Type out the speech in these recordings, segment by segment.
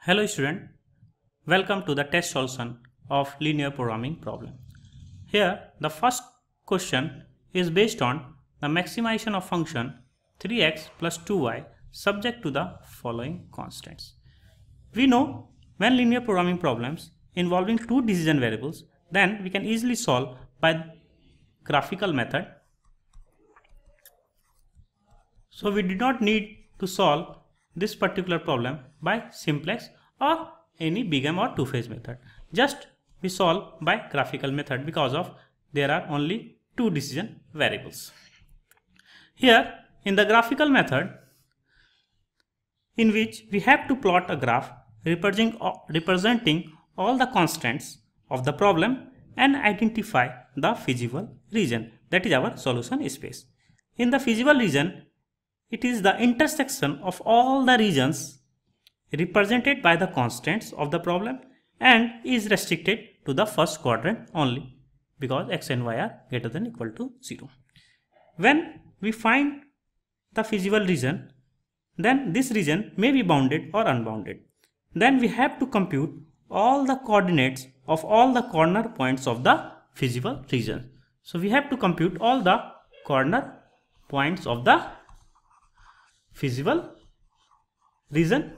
Hello student, welcome to the test solution of linear programming problem. Here the first question is based on the maximization of function 3x plus 2y subject to the following constants. We know when linear programming problems involving two decision variables, then we can easily solve by graphical method. So we did not need to solve this particular problem by simplex or any big M or two-phase method. Just we solve by graphical method because of there are only two decision variables. Here in the graphical method, in which we have to plot a graph representing all the constants of the problem and identify the feasible region, that is our solution space. In the feasible region, it is the intersection of all the regions represented by the constants of the problem and is restricted to the first quadrant only because x and y are greater than or equal to 0. When we find the feasible region, then this region may be bounded or unbounded. Then we have to compute all the coordinates of all the corner points of the feasible region. So we have to compute all the corner points of the feasible region.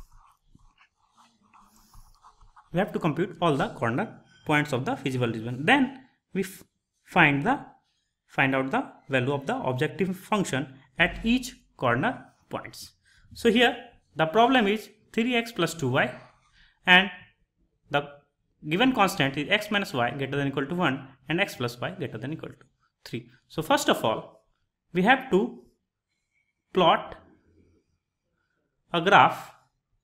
We have to compute all the corner points of the feasible region. Then we find out the value of the objective function at each corner points. So here the problem is 3x plus 2y and the given constant is x minus y greater than or equal to 1 and x plus y greater than or equal to 3. So first of all we have to plot a graph.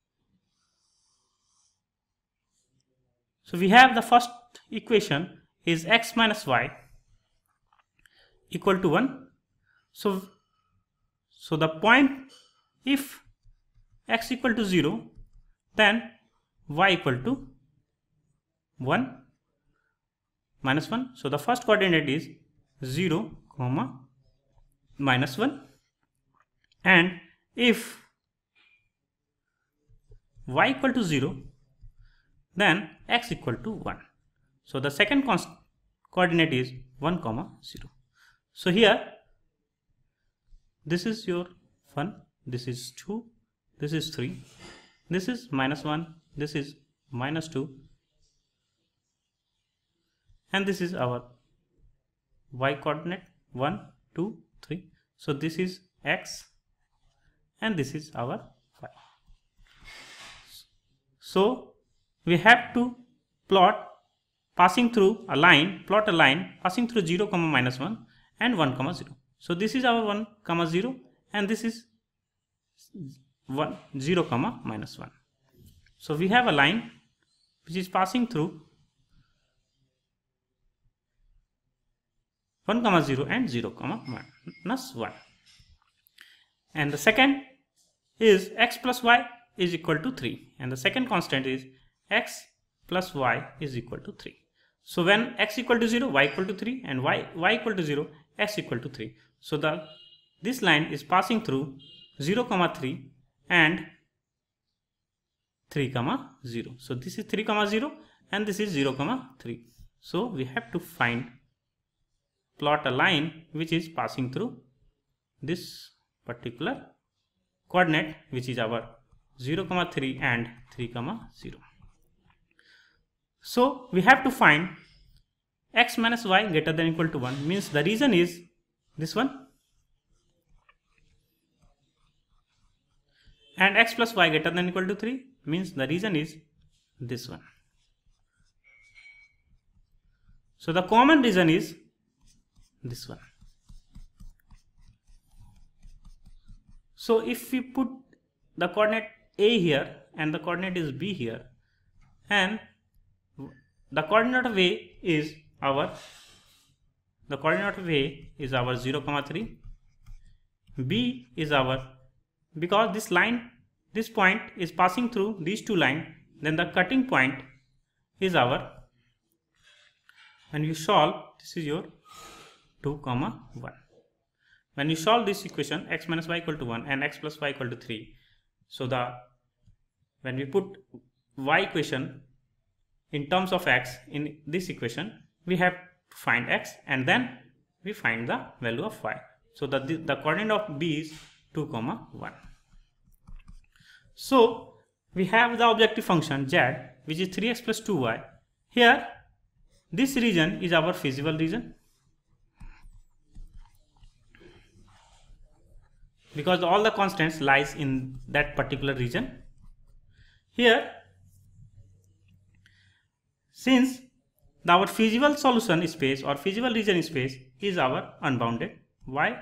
So we have the first equation is x minus y equal to 1. So the point, if x equal to 0, then y equal to 1 minus 1. So the first coordinate is 0 comma minus 1, and if y equal to 0, then x equal to 1. So the second coordinate is 1 comma 0. So here this is your 1, this is 2, this is 3, this is minus 1, this is minus 2, and this is our y coordinate 1, 2, 3. So this is x and this is our y. So we have to plot passing through a line, plot a line passing through 0 comma minus 1 and 1 comma 0. So this is our 1 comma 0 and this is 0 comma minus 1. So we have a line which is passing through 1 comma 0 and 0 comma minus 1. And the second is x plus y is equal to 3, and the second constant is x plus y is equal to 3. So when x equal to 0, y equal to 3, and y equal to 0, x equal to 3. So this line is passing through 0 comma 3 and 3 comma 0. So this is 3 comma 0 and this is 0 comma 3. So we have to plot a line which is passing through this particular coordinate, which is our 0 comma 3 and 3 comma 0. So we have to find x minus y greater than or equal to 1, means the region is this one, and x plus y greater than or equal to 3 means the region is this one. So the common region is this one. So if we put the coordinate a here and the coordinate is b here, and the coordinate of a is our 0 comma 3, b is our, because this line, this point is passing through these two lines, then the cutting point is our, when you solve, this is your 2 comma 1. When you solve this equation x minus y equal to 1 and x plus y equal to 3, so when we put y equation in terms of x in this equation, we have to find x and then we find the value of y. So the coordinate of b is 2, 1. So we have the objective function z, which is 3x plus 2y. Here this region is our feasible region, because all the constants lies in that particular region. Here, since our feasible solution space or feasible region space is our unbounded, why?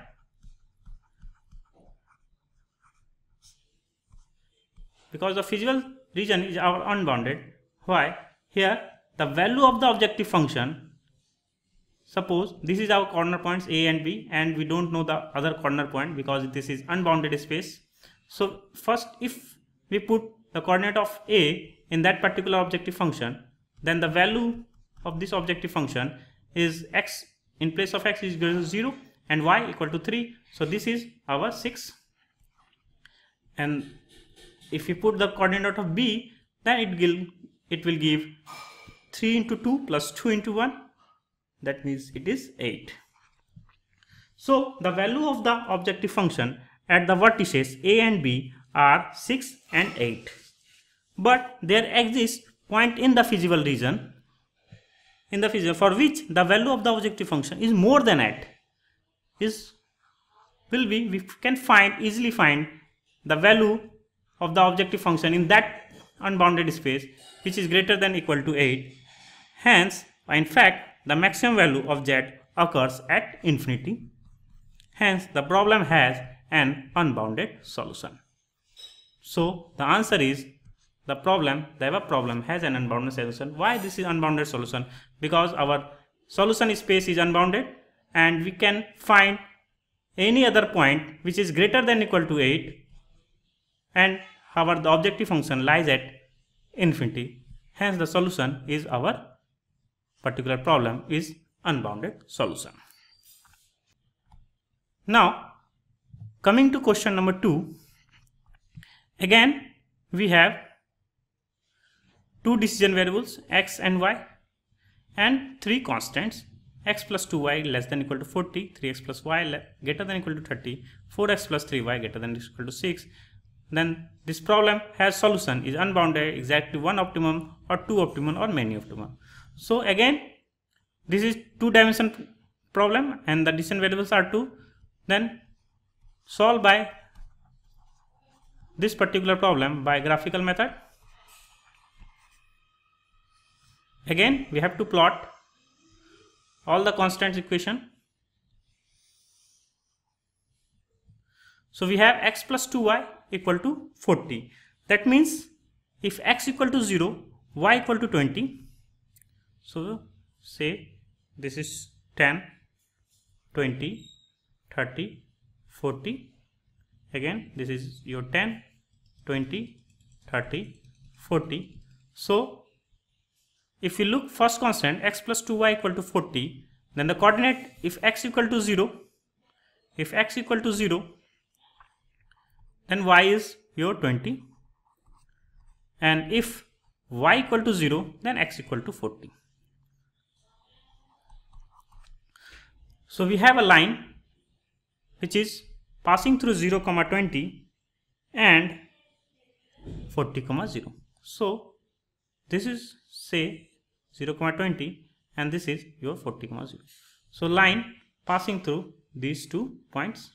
Because the feasible region is our unbounded. Why? Here the value of the objective function, suppose this is our corner points a and b and we don't know the other corner point because this is unbounded space. So first, if we put the coordinate of a in that particular objective function, then the value of this objective function is x, in place of x is equal to 0 and y equal to 3. So this is our 6. And if we put the coordinate of b, then it will give 3 into 2 plus 2 into 1. That means it is 8. So the value of the objective function at the vertices a and b are 6 and 8. But there exists point in the feasible region, for which the value of the objective function is more than 8. We can easily find the value of the objective function in that unbounded space, which is greater than or equal to 8. Hence, in fact, the maximum value of z occurs at infinity. Hence, the problem has an unbounded solution. So the answer is the above problem has an unbounded solution. Why this is unbounded solution? Because our solution space is unbounded and we can find any other point which is greater than or equal to 8, and the objective function lies at infinity. Hence the solution is our particular problem is unbounded solution. Now coming to question number 2, again we have two decision variables x and y and three constants x plus 2y less than or equal to 40, 3x plus y greater than or equal to 30, 4x plus 3y greater than or equal to 6. Then this problem has solution is unbounded, exactly one optimum or two optimum or many optimum. So again this is two-dimension problem and the decision variables are 2. Then solve by this particular problem by graphical method. Again we have to plot all the constants equation. So we have x plus 2y equal to 40. That means if x equal to 0, y equal to 20. So say this is 10, 20, 30, 40. Again this is your 10, 20, 30, 40. So if you look first constant x plus 2y equal to 40, then the coordinate if x equal to 0, then y is your 20, and if y equal to 0, then x equal to 40. So we have a line which is passing through 0, 20 and 40, 0. So this is say 0, 20 and this is your 40, 0. So line passing through these 2 points.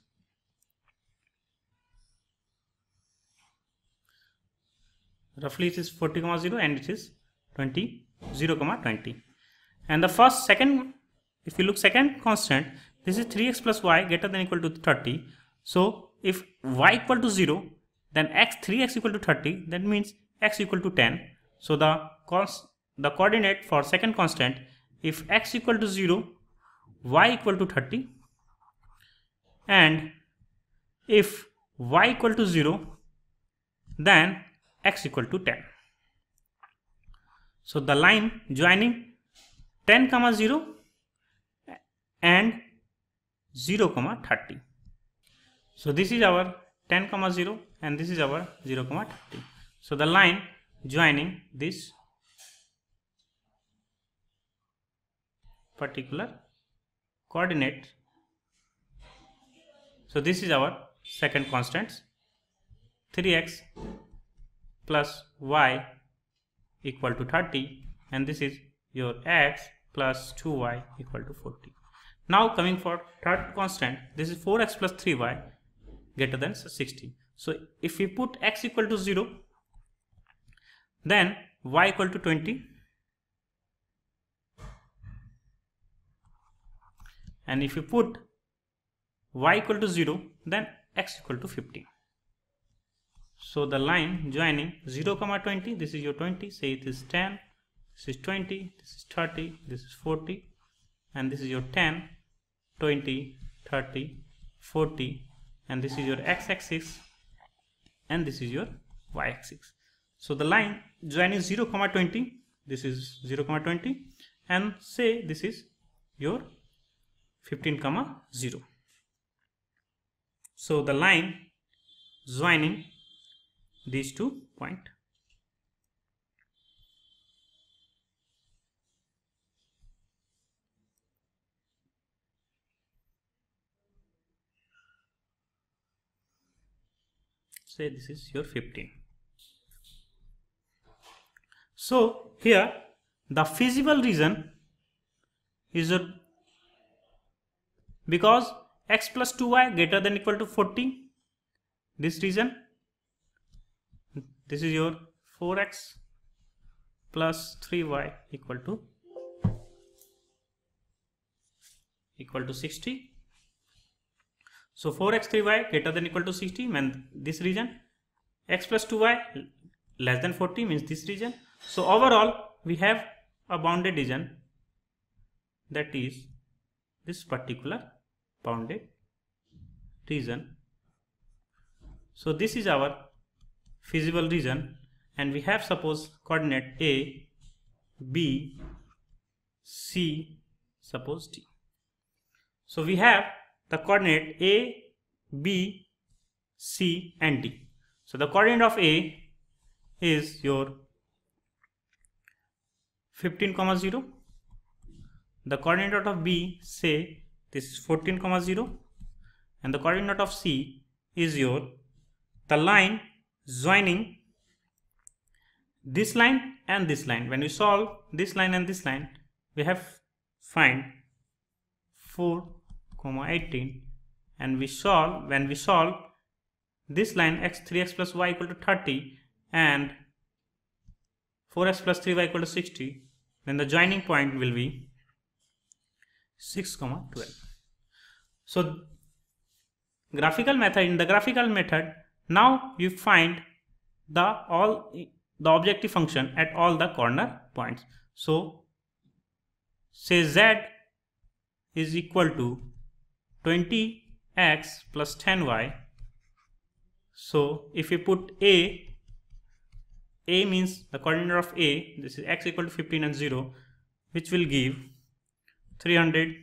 Roughly it is 40, 0 and it is 20, 0, 20. And the second, if you look second constant, this is 3x plus y greater than or equal to 30. So if y equal to 0, then 3x equal to 30, that means x equal to 10. So the coordinate for second constant, if x equal to 0, y equal to 30, and if y equal to 0, then x equal to 10. So the line joining 10, 0 and 0, 30. So this is our 10, 0 and this is our 0, 30. So the line joining this particular coordinate. So this is our second constant, 3x plus y equal to 30, and this is your x plus 2y equal to 40. Now coming for third constant, this is 4x plus 3y greater than 60. So if we put x equal to 0, then y equal to 20, and if you put y equal to 0, then x equal to 15. So the line joining 0, 20, this is your 20, say it is 10, this is 20, this is 30, this is 40, and this is your 10, 20, 30, 40, and this is your x-axis, and this is your y-axis. So the line joining 0, 20, this is 0, 20, and say this is your 15, 0. So the line joining these 2 points. Say this is your 15. So here the feasible region is because x plus 2y greater than equal to 40, this region, this is your 4x plus 3y equal to 60. So 4x 3y greater than equal to 60 means this region, x plus 2y less than 40 means this region. So overall we have a bounded region, that is this particular bounded region. So this is our feasible region, and we have suppose coordinate A, B, C, suppose D. So we have the coordinate A, B, C and D. So the coordinate of A is your 15, 0. The coordinate of B, say this is 14, 0, and the coordinate of C is your the line joining this line and this line. When we solve this line and this line, we have find 4, 18, and when we solve this line x 3x plus y equal to 30 and 4x plus 3y equal to 60, then the joining point will be 6, 12. So in the graphical method, now you find the objective function at all the corner points. So say z is equal to 20x plus 10y. So if you put a means the coordinate of A, this is x equal to 15 and 0, which will give 300,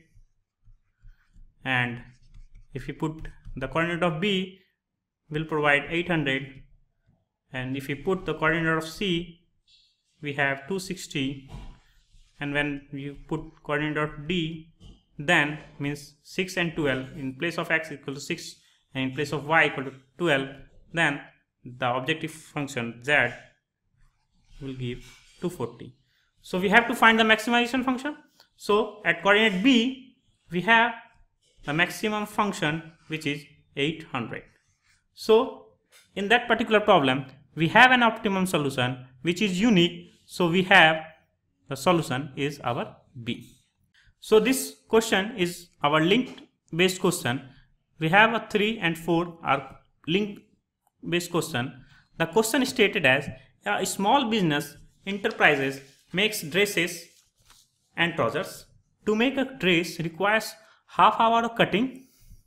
and if you put the coordinate of B, will provide 800, and if you put the coordinate of C, we have 260, and when you put coordinate of D, then means 6 and 12, in place of x equal to 6 and in place of y equal to 12, then the objective function z will give 240. So we have to find the maximization function. So at coordinate B, we have the maximum function which is 800. So in that particular problem, we have an optimum solution which is unique. So we have the solution is our B. So this question is our linked based question. We have a 3 and 4 are linked based question. The question is stated as a small business enterprises makes dresses and trousers. To make a dress requires half hour of cutting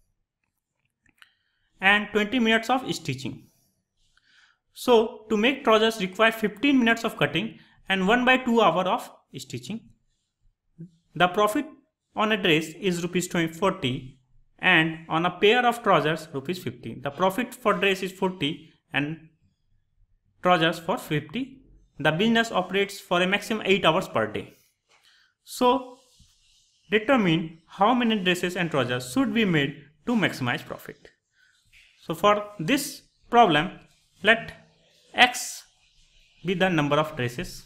and 20 minutes of stitching. So to make trousers require 15 minutes of cutting and 1/2 hour of stitching. The profit on a dress is rupees 40 and on a pair of trousers rupees 50. The profit for dress is 40 and trousers for 50. The business operates for a maximum 8 hours per day. So determine how many dresses and trousers should be made to maximize profit. So for this problem, let X be the number of dresses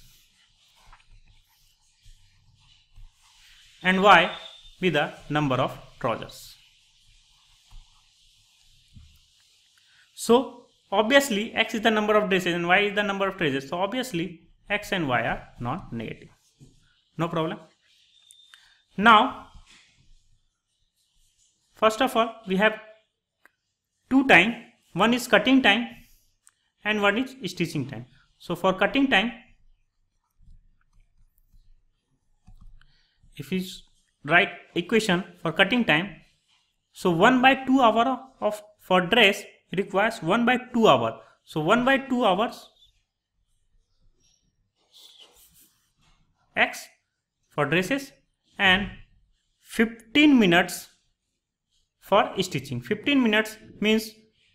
and Y be the number of trousers. So obviously X is the number of dresses and Y is the number of trousers. So obviously X and Y are non-negative. No problem. Now first of all, we have two time. One is cutting time and one is stitching time. So for cutting time, if we write equation for cutting time, so 1/2 hour of for dress requires 1/2 hour. So 1/2 hours X for dresses and 15 minutes for stitching. 15 minutes means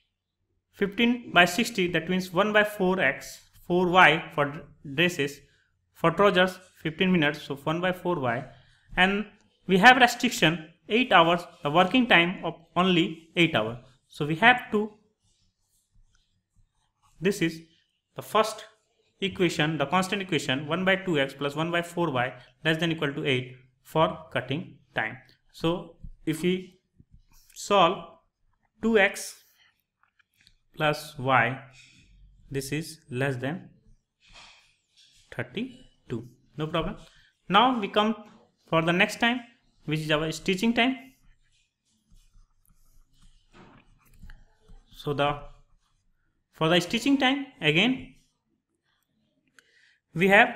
15/60, that means 1/4x, 4y for dresses. For trousers 15 minutes, so 1/4y, and we have restriction 8 hours, the working time of only 8 hours. So we have to, this is the first equation, the constant equation, 1/2x plus 1/4y less than equal to 8 for cutting time. So if we solve 2x plus y, this is less than 32. No problem. Now we come for the next time, which is our stitching time. So for the stitching time, again we have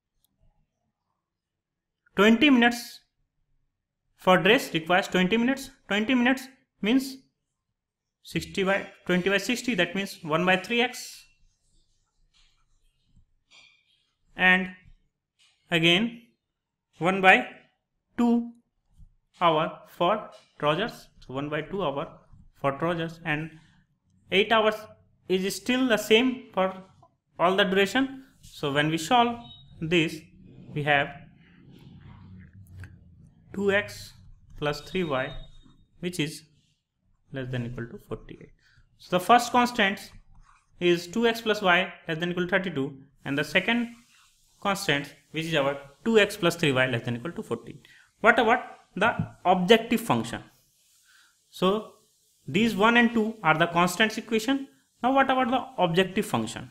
20 minutes for dress requires 20 minutes. 20 minutes means 20/60, that means 1/3x, and again 1/2 hour for trousers. So 1/2 hour for trousers, and 8 hours is still the same for all the duration. So when we solve this, we have 2x plus 3y, which is less than equal to 48. So the first constant is 2x plus y less than equal to 32, and the second constant, which is our 2x plus 3y less than equal to 14. What about the objective function? So these 1 and 2 are the constants equation. Now what about the objective function?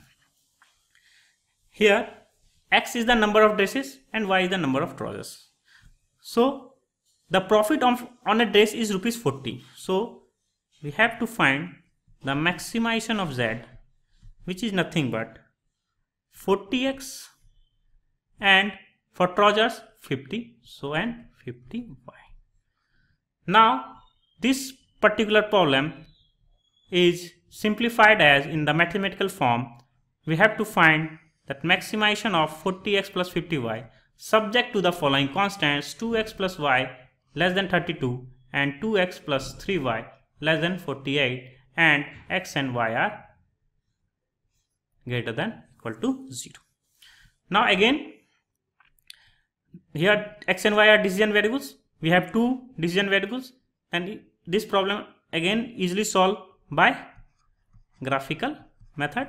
Here x is the number of dresses and y is the number of trousers. So the profit on a dress is rupees 40. So we have to find the maximization of z, which is nothing but 40x, and for trousers 50, so and 50y. Now this particular problem is simplified as in the mathematical form. We have to find that maximization of 40x plus 50y subject to the following constants: 2x plus y less than 32 and 2x plus 3y less than 48, and x and y are greater than equal to 0. Now again, here x and y are decision variables. We have two decision variables, and this problem again easily solved by graphical method.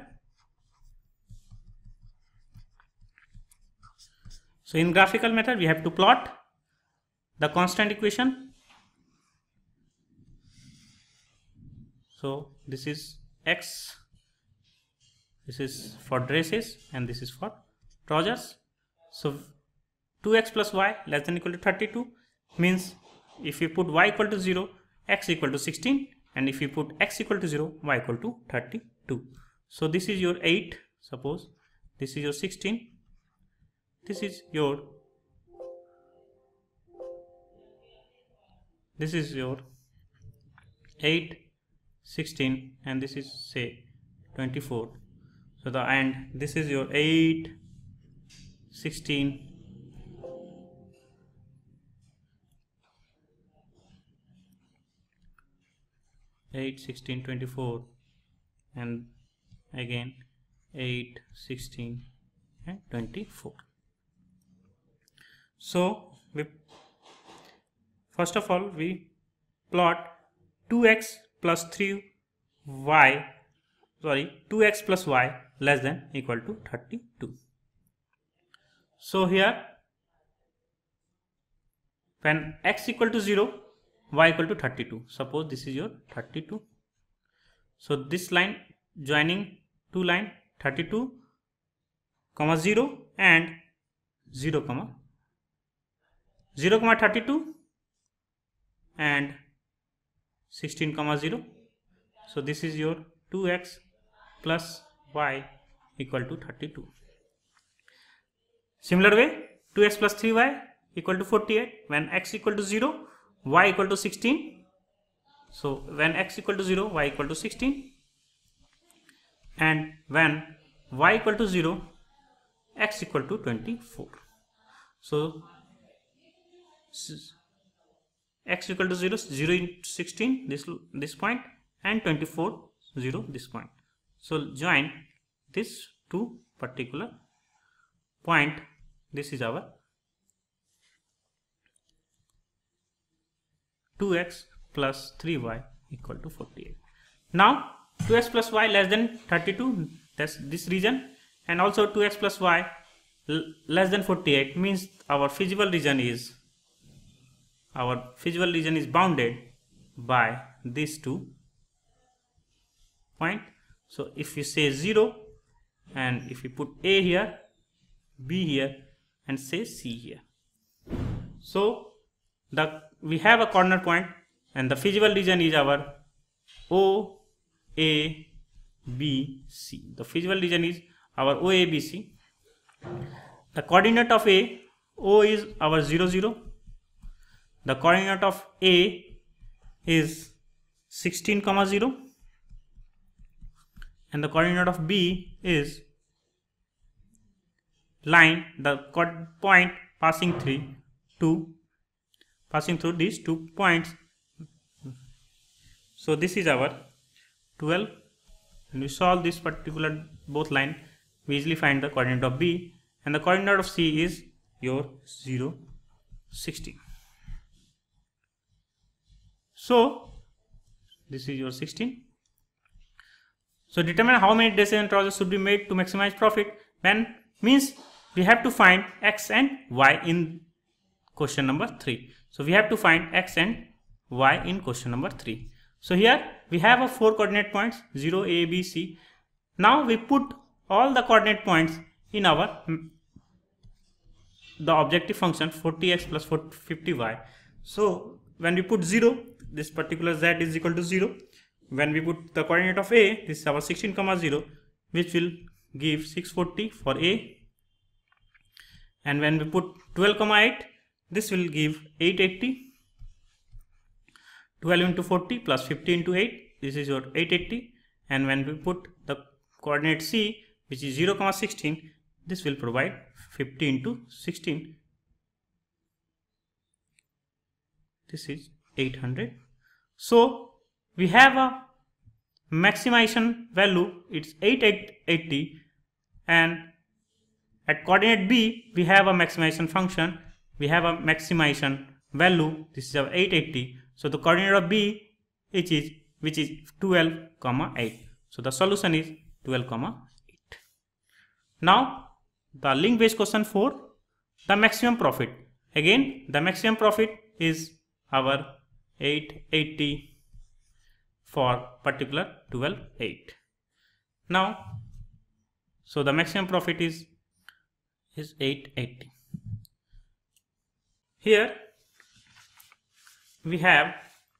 So in graphical method, we have to plot the constant equation. So this is x, this is for dresses, and this is for trousers. So 2x plus y less than equal to 32 means if you put y equal to 0, x equal to 16, and if you put x equal to 0, y equal to 32. So this is your 8, suppose this is your 16, this is your 8, 16, and this is say 24. So and this is your 8, 16, 8, 16, 24, and again 8, 16 and 24. So first of all we plot 2x plus 3y, 2x plus y less than equal to 32. So here when x equal to 0, y equal to 32. Suppose this is your 32. So this line joining two line 32, 0 and 0, 0, 32 and 16, 0. So this is your 2x plus y equal to 32. Similar way, 2x plus 3y equal to 48. When x equal to 0, y equal to 16. So when x equal to 0, y equal to 16. And when y equal to 0, x equal to 24. So x equal to 0, 0 into 16, this point, and 24, 0, this point. So join this two particular point. This is our 2x plus 3y equal to 48. Now 2x plus y less than 32, that's this region, and also 2x plus y less than 48 means our feasible region is bounded by these 2 points. So if we say 0 and if we put A here, B here and say C here, so we have a corner point and the feasible region is our O, A, B, C. The feasible region is our O, A, B, C. The coordinate of O is our 0, 0. The coordinate of A is 16, 0. And the coordinate of B is line, the point passing through these 2 points. So this is our 12. When we solve this particular both line, we easily find the coordinate of B, and the coordinate of C is your 0, 16. So this is your 16. So determine how many decision choices should be made to maximize profit. When means we have to find x and y in question number 3. So we have to find x and y in question number 3. So here we have a 4 coordinate points 0, A, B, C. Now we put all the coordinate points in the objective function 40x plus 50y. So when we put 0, this particular z is equal to 0. When we put the coordinate of A, this is our 16, 0, which will give 640 for A. And when we put 12, 8, this will give 880. 12 into 40 plus 50 into 8, this is your 880. And when we put the coordinate C, which is 0, 16, this will provide 50 into 16. This is 800. So we have a maximization value, it's 880, and at coordinate B we have a maximization function, we have a maximization value, this is our 880. So the coordinate of B which is 12, 8. So the solution is 12, 8. Now the link based question 4, the maximum profit. Again the maximum profit is our 880 for particular 12, 8. Now so the maximum profit is 880. Here we have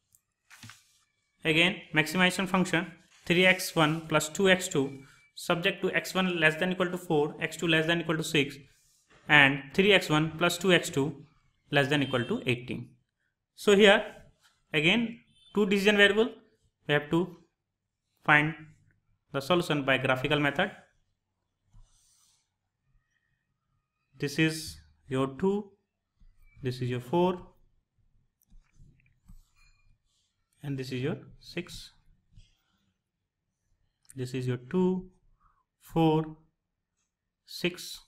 again maximization function 3x1 plus 2x2 subject to x1 less than equal to 4, x2 less than equal to 6, and 3x1 plus 2x2 less than equal to 18. So here again 2 decision variable, we have to find the solution by graphical method. This is your 2, this is your 4, and this is your 6. This is your 2, 4, 6.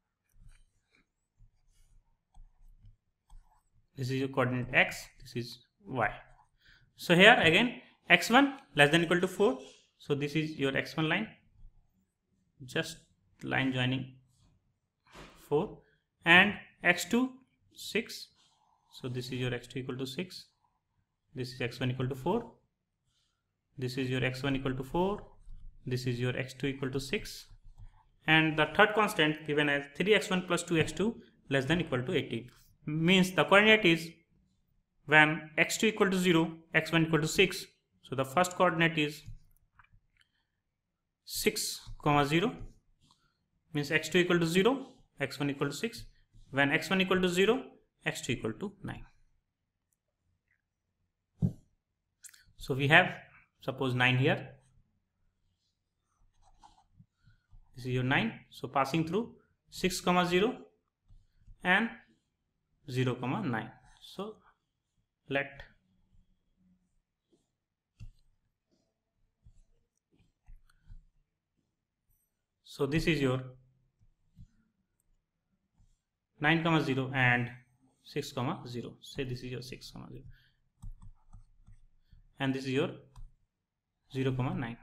This is your coordinate x, this is y. So here again x1 less than equal to 4. So this is your x1 line, just line joining 4, and x2 6. So this is your x2 equal to 6. This is x1 equal to 4. This is your x1 equal to 4. This is your x2 equal to 6. And the third constant given as 3x1 plus 2x2 less than equal to 18. Means the coordinate is when x2 equal to 0, x1 equal to 6. So the first coordinate is 6, 0. Means x2 equal to 0, x1 equal to 6. When x1 equal to 0, x2 equal to 9. So we have suppose 9 here. This is your 9. So passing through 6, 0 and 0, 9. So let this is your 9, 0 and 6, 0. Say this is your 6, 0 and this is your 0, 9.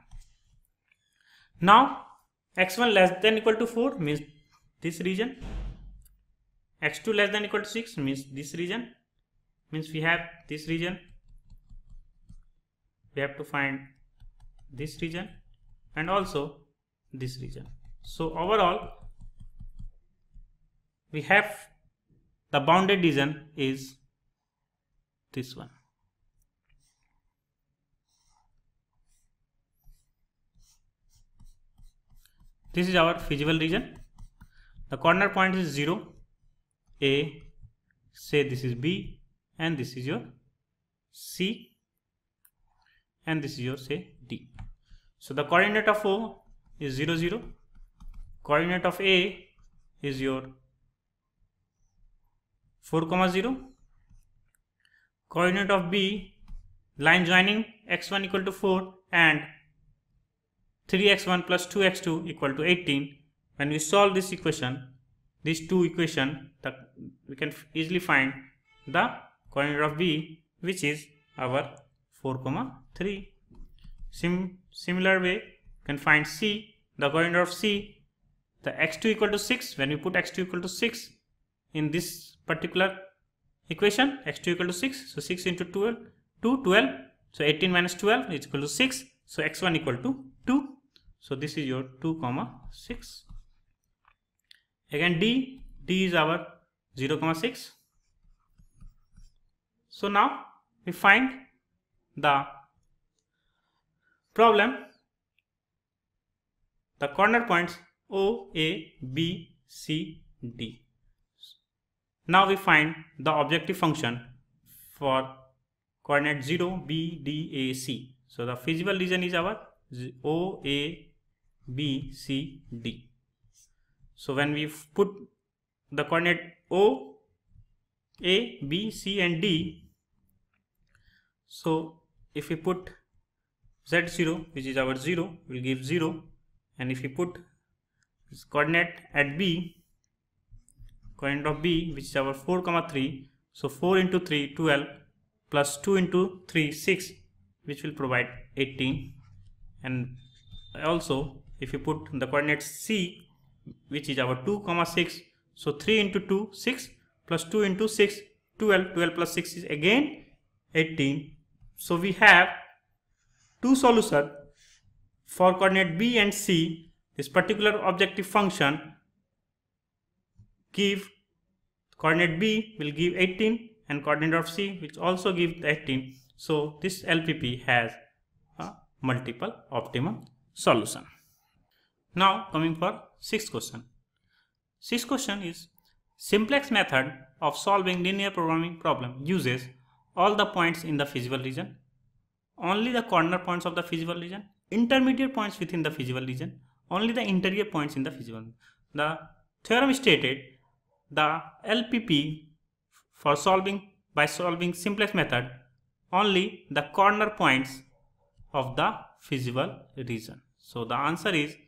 Now x1 less than equal to 4 means this region, x2 less than equal to 6 means this region, means we have this region, we have to find this region and also this region. So overall we have the bounded region is this one. This is our feasible region. The corner point is 0, A, say this is B, and this is your C, and this is your say D. So the coordinate of O is 0, 0. Coordinate of A is your 4, 0. Coordinate of B, line joining x1 equal to 4 and 3x1 plus 2x2 equal to 18. When we solve this equation, these two equations, we can easily find the coordinate of B, which is our 4, 3. Similar way, you can find C, the coordinate of C, the x2 equal to 6. When we put x2 equal to 6 in this particular equation, x2 equal to 6, so 6 into 12, 12. So 18 minus 12 is equal to 6. So x1 equal to 2. So this is your 2, 6. Again D is our 0, 6. So now we find the problem, the corner points O, A, B, C, D. Now we find the objective function for coordinate 0, B, D, A, C. So the feasible region is our O, A, B, C, D. So when we put the coordinate O, A, B, C and D, so if we put Z0, which is our 0, will give 0, and if we put this coordinate at B, coordinate of B, which is our 4, 3, so 4 into 3, 12, plus 2 into 3, 6, which will provide 18. And also if you put the coordinate C, which is our 2, 6, so 3 into 2, 6, plus 2 into 6, 12, 12 plus 6 is again 18. So we have two solutions for coordinate B and C. This particular objective function give coordinate B will give 18 and coordinate of C which also give 18. So this LPP has a multiple optimum solution. Now coming for sixth question. Sixth question is simplex method of solving linear programming problem uses all the points in the feasible region, only the corner points of the feasible region, intermediate points within the feasible region, only the interior points in the feasible region. The theorem stated the LPP for by solving simplex method only the corner points of the feasible region. So the answer is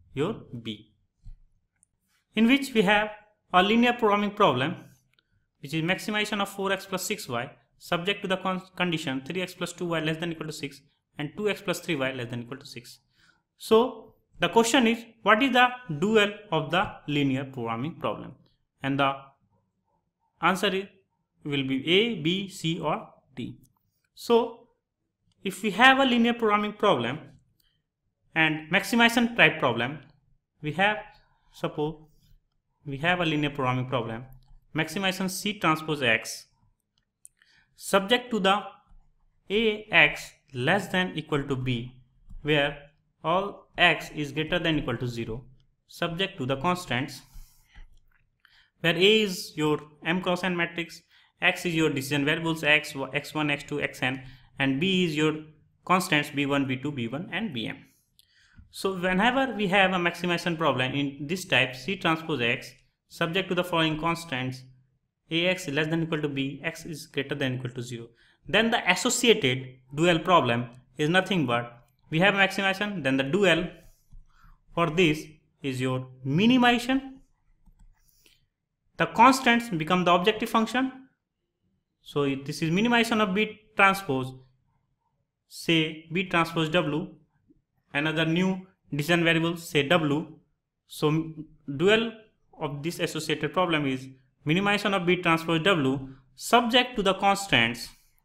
your B, in which we have a linear programming problem which is maximization of 4x plus 6y subject to the condition 3x plus 2y less than equal to 6 and 2x plus 3y less than equal to 6. So the question is, what is the dual of the linear programming problem? And the answer will be A, B, C or D. So if we have a linear programming problem and maximization type problem, we have, suppose we have a linear programming problem, maximization C transpose X subject to the Ax less than equal to B, where all x is greater than equal to 0, subject to the constants, where A is your m cross n matrix, x is your decision variables x, x1, x2, xn, and B is your constants b1, b2, b1 and bm. So whenever we have a maximization problem in this type C transpose X subject to the following constants, Ax is less than equal to B, x is greater than equal to 0, then the associated dual problem is nothing but we have maximization, then the dual for this is your minimization. The constants become the objective function. So this is minimization of B transpose, say B transpose W, another new decision variable, say W. So dual of this associated problem is minimization of B transpose W subject to the constants.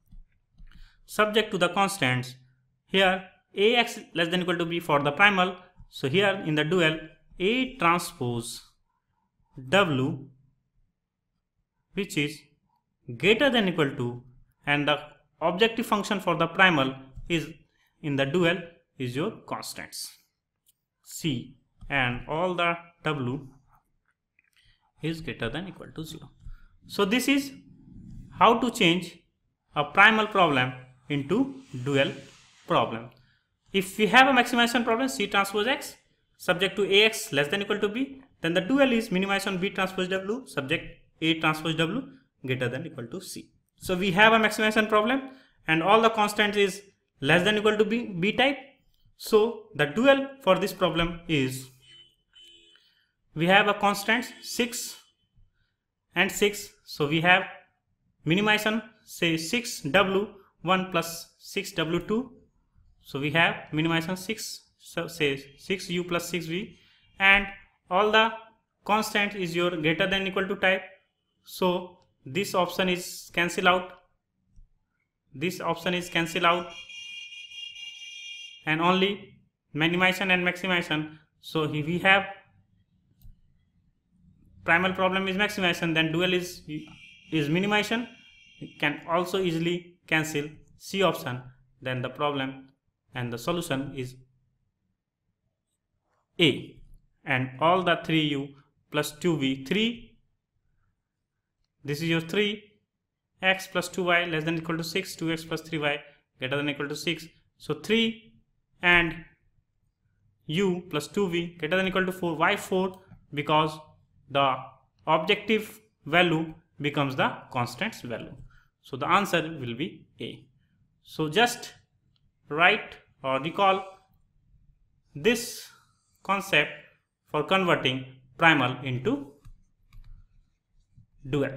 Here Ax less than equal to B for the primal. So here in the dual A transpose W, which is greater than equal to, and the objective function for the primal is in the dual is your constants C, and all the W is greater than equal to 0. So this is how to change a primal problem into dual problem. If we have a maximization problem C transpose X subject to Ax less than equal to B, then the dual is minimization B transpose W subject A transpose W greater than equal to C. So we have a maximization problem and all the constants is less than equal to B type. So the dual for this problem is, we have a constants 6 and 6. So we have minimization, say 6W1 plus 6W2. So we have minimization 6, so say 6U plus 6V, and all the constant is your greater than equal to type. So this option is cancel out, and only minimization and maximization. So if we have primal problem is maximization, then dual is minimization. It can also easily cancel C option, then the problem and the solution is A, and all the 3U plus 2V, 3, this is your 3x plus 2y less than equal to 6, 2x plus 3y greater than equal to 6. So 3 and U plus 2V greater than equal to 4, why 4? Because the objective value becomes the constant's value. So the answer will be A. So just write or recall this concept for converting primal into dual.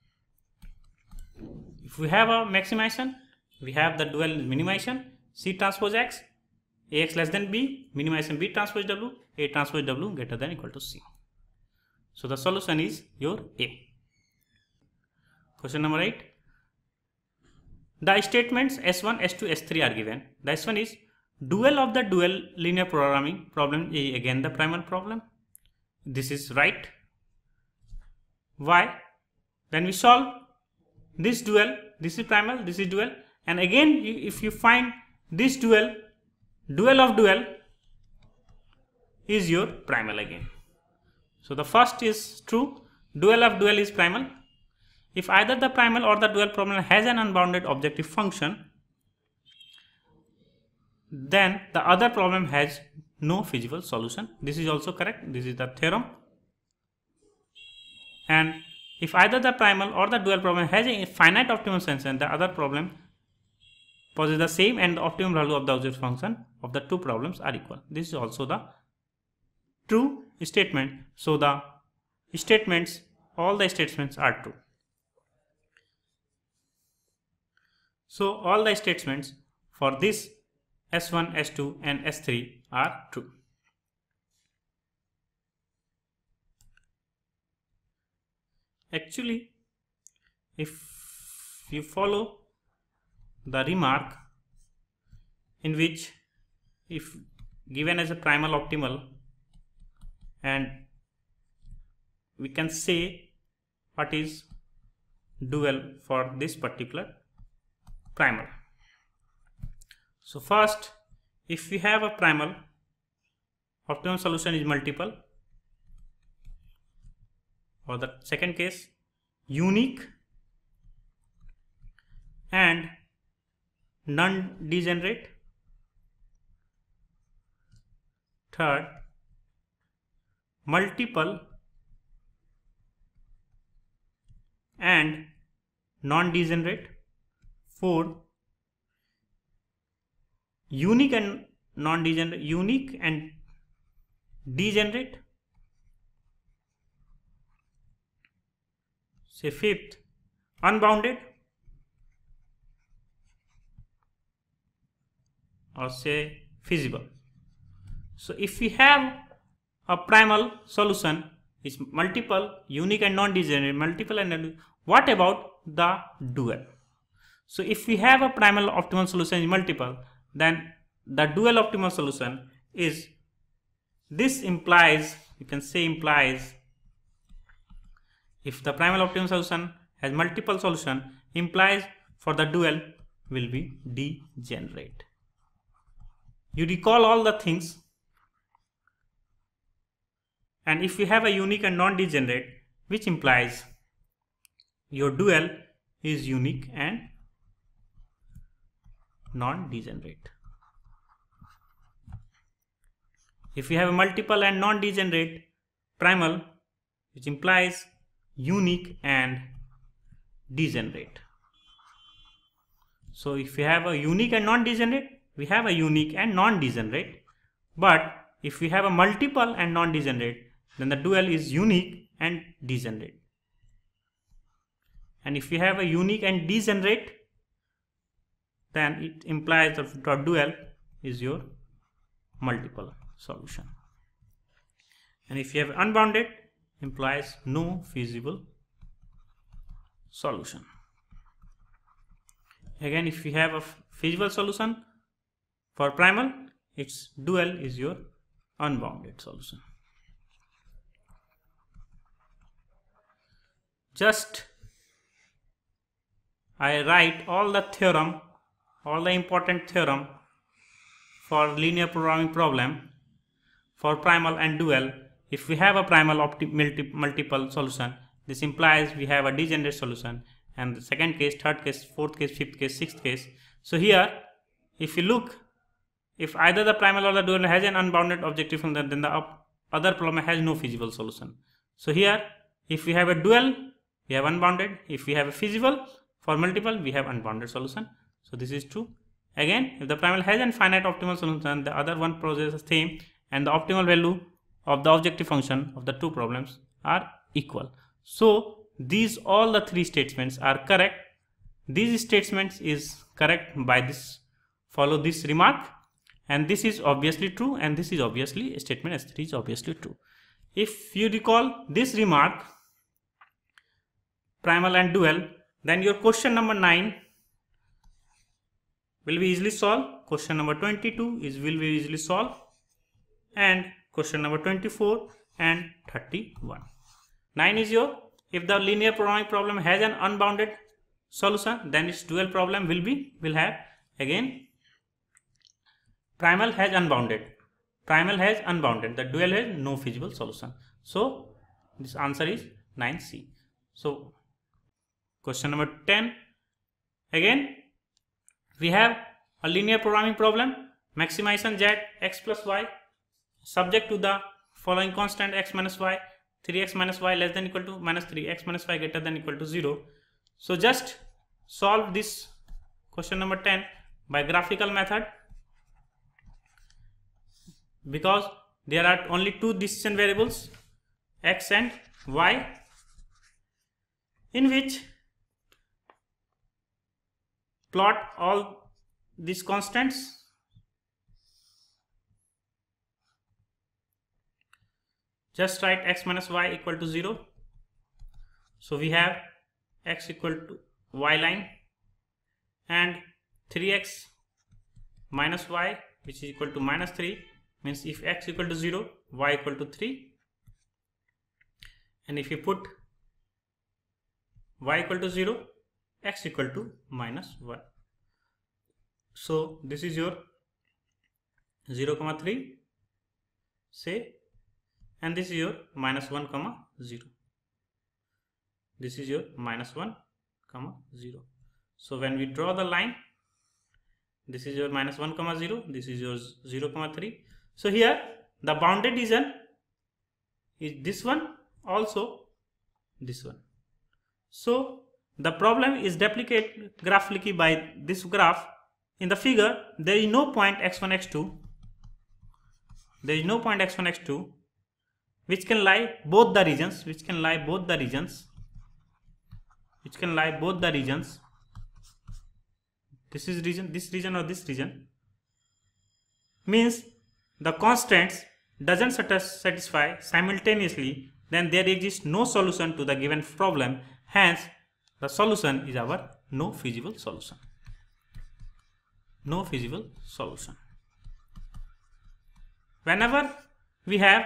If we have a maximization, we have the dual minimization C transpose X, Ax less than B, minimization B transpose W, A transpose W greater than equal to C. So the solution is your A. Question number 8. The statements S1, S2, S3 are given. The S1 is dual of the dual linear programming problem is again the primal problem. This is right. Why? When we solve this dual, this is primal, this is dual, and again if you find this dual of dual is your primal again. So the first is true, dual of dual is primal. If either the primal or the dual problem has an unbounded objective function, then the other problem has no feasible solution. This is also correct. This is the theorem. And if either the primal or the dual problem has a finite optimum solution, the other problem possesses the same and the optimum value of the objective function of the two problems are equal. This is also the true statement, so the statements, all the statements are true. So all the statements for this S1, S2 and S3 are true. Actually, if you follow the remark in which if given as a primal optimal, and we can say what is dual for this particular primal. So first, if we have a primal, optimum solution is multiple, or the second case unique and non-degenerate. Third, multiple and non-degenerate. Fourth, unique and non-degenerate, unique and degenerate. Say fifth, unbounded, or say feasible. So if we have a primal solution is multiple, unique and non-degenerate, multiple and what about the dual? So if we have a primal optimal solution is multiple, then the dual optimal solution is, this implies, you can say implies, if the primal optimal solution has multiple solution, implies for the dual will be degenerate. You recall all the things, and if you have a unique and non-degenerate, which implies your dual is unique and non-degenerate. If you have a multiple and non-degenerate primal, which implies unique and degenerate. So if we have a unique and non-degenerate, we have a unique and non-degenerate, but if we have a multiple and non-degenerate, then the dual is unique and degenerate. And if we have a unique and degenerate, then it implies that the dual is your multiple solution. And if you have unbounded, implies no feasible solution. Again, if we have a feasible solution for primal, its dual is your unbounded solution. Just I write all the theorem, all the important theorem for linear programming problem for primal and dual. If we have a primal multiple solution, this implies we have a degenerate solution, and the second case, third case, fourth case, fifth case, sixth case. So here, if you look, if either the primal or the dual has an unbounded objective function, then the other problem has no feasible solution. So here, if we have a dual, we have unbounded. If we have a feasible for multiple, we have unbounded solution. So this is true. Again, if the primal has an finite optimal solution, the other one possesses the same, and the optimal value of the objective function of the two problems are equal. So these all the three statements are correct. These statements is correct by this, follow this remark, and this is obviously true, and this is obviously statement S3 is obviously true. If you recall this remark, primal and dual, then your question number 9 will be easily solved. Question number 22 will be easily solved, and question number 24 and 31. 9 is your, if the linear programming problem has an unbounded solution, then its dual problem will have, again, primal has unbounded, the dual has no feasible solution. So this answer is 9C. So question number 10, again we have a linear programming problem, maximization z x plus y subject to the following constant x minus y, 3x minus y less than equal to minus 3, x minus y greater than equal to 0. So just solve this question number 10 by graphical method, because there are only two decision variables, x and y, in which plot all these constants. Just write x minus y equal to 0. So we have x equal to y line and 3x minus y, which is equal to minus 3, means if x equal to 0, y equal to 3, and if you put y equal to 0, x equal to minus 1. So this is your 0, 3, say, and this is your minus 1, 0. This is your minus 1, 0. So when we draw the line, this is your minus 1, 0, this is your 0, 3. So here the bounded region is this one, also this one. So the problem is duplicated graphically by this graph. In the figure, there is no point x1, x2. There is no point x1, x2, which can lie both the regions, This is region, this region, or this region. Means the constants doesn't satisfy simultaneously, then there exists no solution to the given problem. Hence, the solution is our no feasible solution. No feasible solution. Whenever we have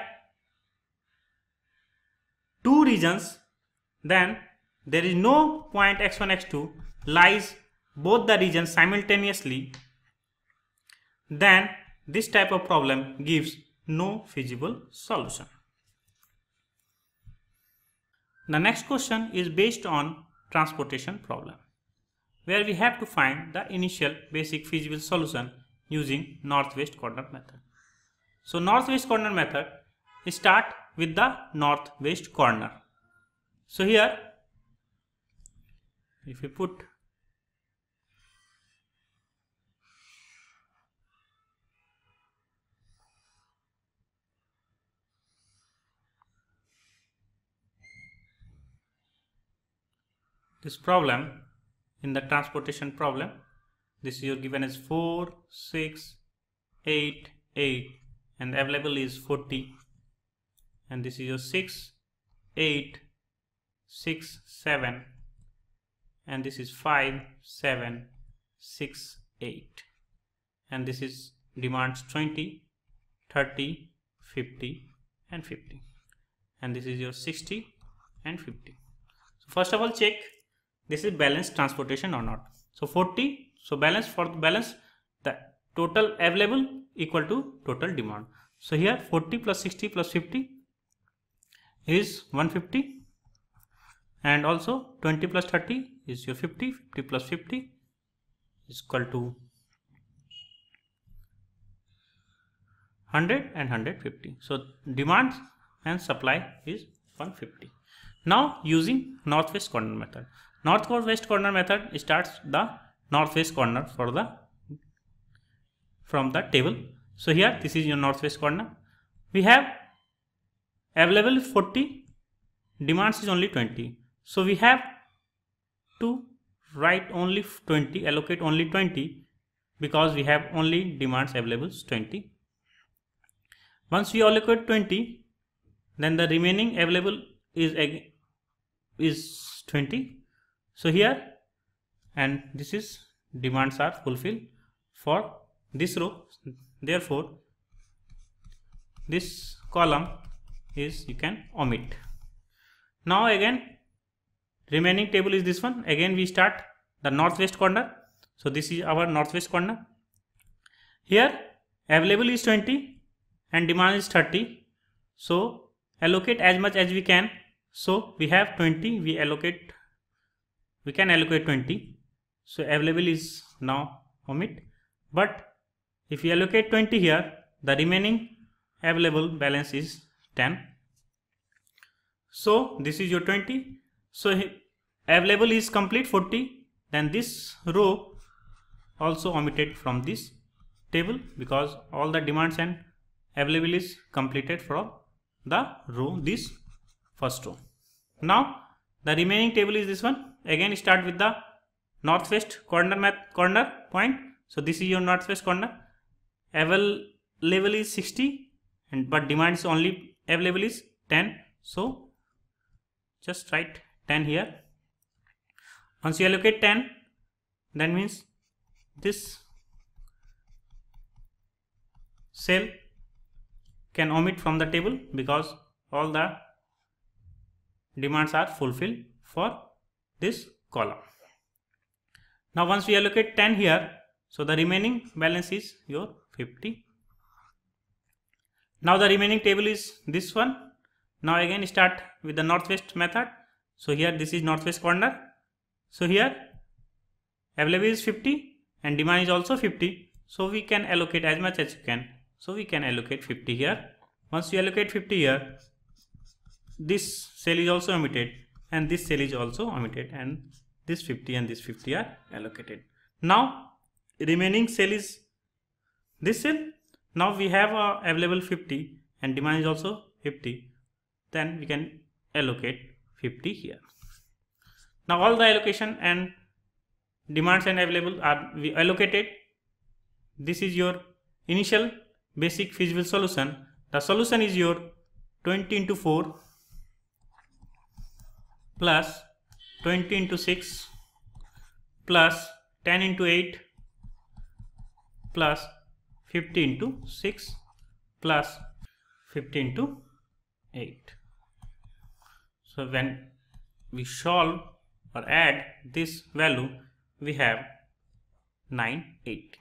two regions, then there is no point x1, x2 lies both the regions simultaneously, then this type of problem gives no feasible solution. The next question is based on transportation problem, where we have to find the initial basic feasible solution using northwest corner method. So northwest corner method start with the northwest corner. So here if we put this problem in the transportation problem, this is your given as 4, 6, 8, 8, and available is 40, and this is your 6, 8, 6, 7, and this is 5, 7, 6, 8, and this is demands 20, 30, 50, and 50, and this is your 60 and 50. So first of all, check this is balanced transportation or not. So 40, so balance, for the balance the total available equal to total demand. So here 40 plus 60 plus 50 is 150, and also 20 plus 30 is your 50, 50 plus 50 is equal to 100 and 150. So demand and supply is 150. Now using northwest corner method. Northwest corner method starts the northwest corner from the table. So here this is your northwest corner. We have available 40, demands is only 20. So we have to write only 20, allocate only 20, because we have only demands available 20. Once we allocate 20, then the remaining available is 20. So here, and this is demands are fulfilled for this row, therefore this column is you can omit. Now again remaining table is this one. Again we start the northwest corner. So this is our northwest corner. Here available is 20 and demand is 30. So allocate as much as we can. So we have 20, we can allocate 20. So available is now omit. But if we allocate 20 here, the remaining available balance is 10. So this is your 20. So available is complete 40. Then this row also omitted from this table, because all the demands and available is completed from the row, this first row. Now the remaining table is this one. Again start with the northwest corner point. So this is your northwest corner. Available is 60 and but demand is only available is 10. So just write 10 here. Once you allocate 10, that means this cell can omit from the table because all the demands are fulfilled for this column. Now once we allocate 10 here, so the remaining balance is your 50. Now the remaining table is this one. Now again start with the northwest method. So here this is northwest corner. So here available is 50 and demand is also 50. So we can allocate as much as you can. So we can allocate 50 here. Once you allocate 50 here, this cell is also omitted and this cell is also omitted and this 50 and this 50 are allocated. Now remaining cell is this cell. Now we have available 50 and demand is also 50. Then we can allocate 50 here. Now all the allocation and demands and available are we allocated. This is your initial basic feasible solution. The solution is your 20 into 4 plus 20 into 6 plus 10 into 8 plus 50 into 6 plus 50 into 8. So when we solve or add this value, we have 980.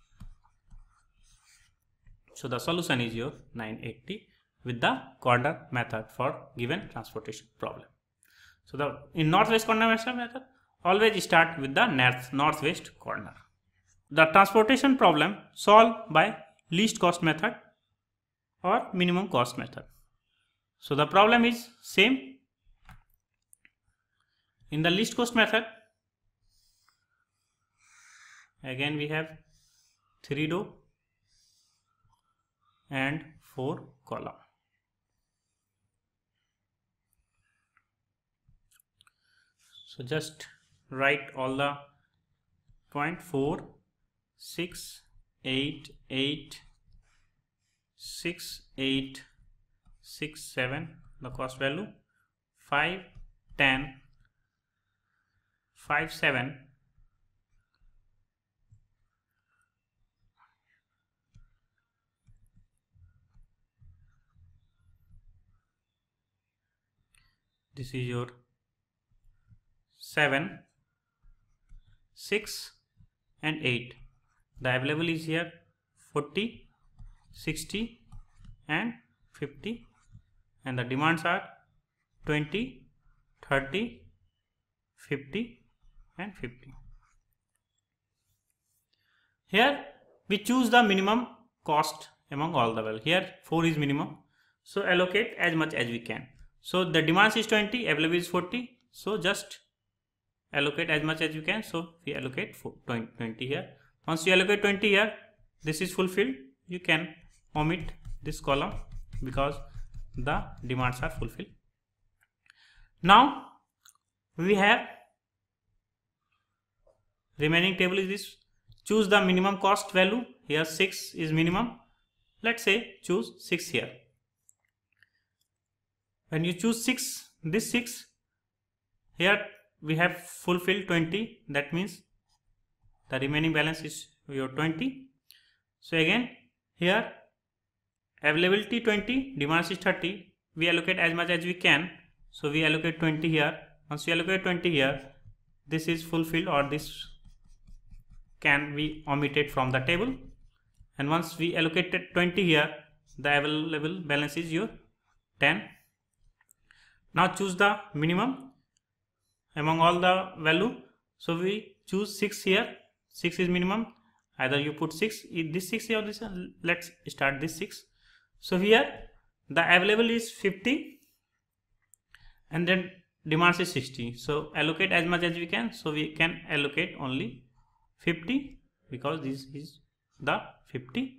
So the solution is your 980 with the corner method for given transportation problem. So in northwest corner method, always start with the northwest corner. The transportation problem solved by least cost method or minimum cost method. So the problem is same. In the least cost method, again we have 3 row and 4 column. So just write all the point 4, 6, 8, 8, 6, 8, 6, 7, the cost value, 5, 10, 5, 7, this is your 7, 6 and 8. The available is here 40, 60 and 50 and the demands are 20, 30, 50 and 50. Here we choose the minimum cost among all the values. Here 4 is minimum, so allocate as much as we can. So the demands is 20, available is 40, so just allocate as much as you can. So we allocate 20 here. Once you allocate 20 here, this is fulfilled. You can omit this column because the demands are fulfilled. Now we have remaining table is this. Choose the minimum cost value. Here 6 is minimum. Let's say choose 6 here. When you choose 6, this 6, here we have fulfilled 20. That means the remaining balance is your 20. So again here availability 20, demands is 30. We allocate as much as we can. So we allocate 20 here. Once we allocate 20 here, this is fulfilled or this can be omitted from the table. And once we allocated 20 here, the available balance is your 10. Now choose the minimum among all the value. So we choose 6 here. 6 is minimum. Either you put 6, this 6 here or this. Let's start this 6. So here the available is 50 and then demands is 60. So allocate as much as we can. So we can allocate only 50 because this is the 50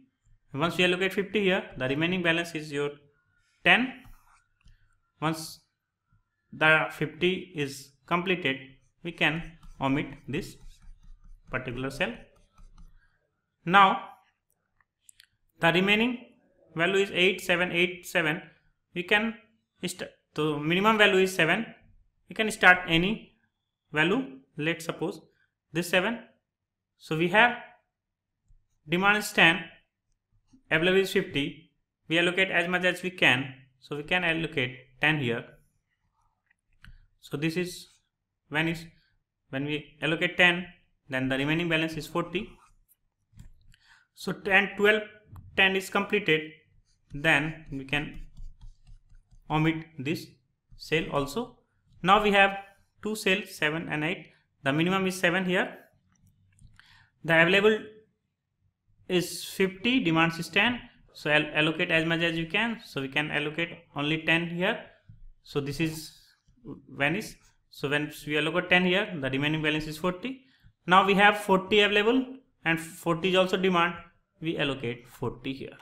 Once we allocate 50 here, the remaining balance is your 10. Once the 50 is completed, we can omit this particular cell. Now the remaining value is 8787. We can start, the minimum value is 7. We can start any value. Let's suppose this 7. So we have demand is 10, available is 50. We allocate as much as we can. So we can allocate 10 here. So this is when we allocate 10, then the remaining balance is 40. So 10 is completed, then we can omit this cell also. Now we have two cells, 7 and 8. The minimum is 7 here. The available is 50, demand is 10. So I'll allocate as much as you can. So we can allocate only 10 here. So this is vanish. So when we allocate 10 here, the remaining balance is 40. Now we have 40 available and 40 is also demand. We allocate 40 here.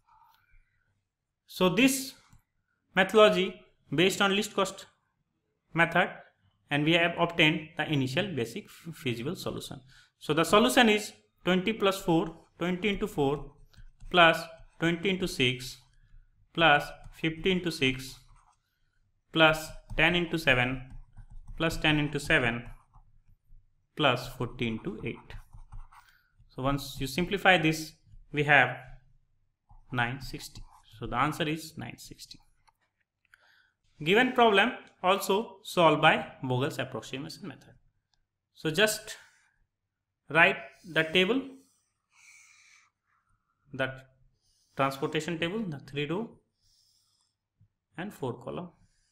So this methodology based on least cost method, and we have obtained the initial basic feasible solution. So the solution is 20 plus 4, 20 into 4 plus 20 into 6 plus 50 into 6 plus 10 into 7 plus 10 into 7 plus 40 into 8. So once you simplify this, we have 960. So the answer is 960. Given problem also solved by Vogel's approximation method. So just write the table, the transportation table, the 3 row and 4 column.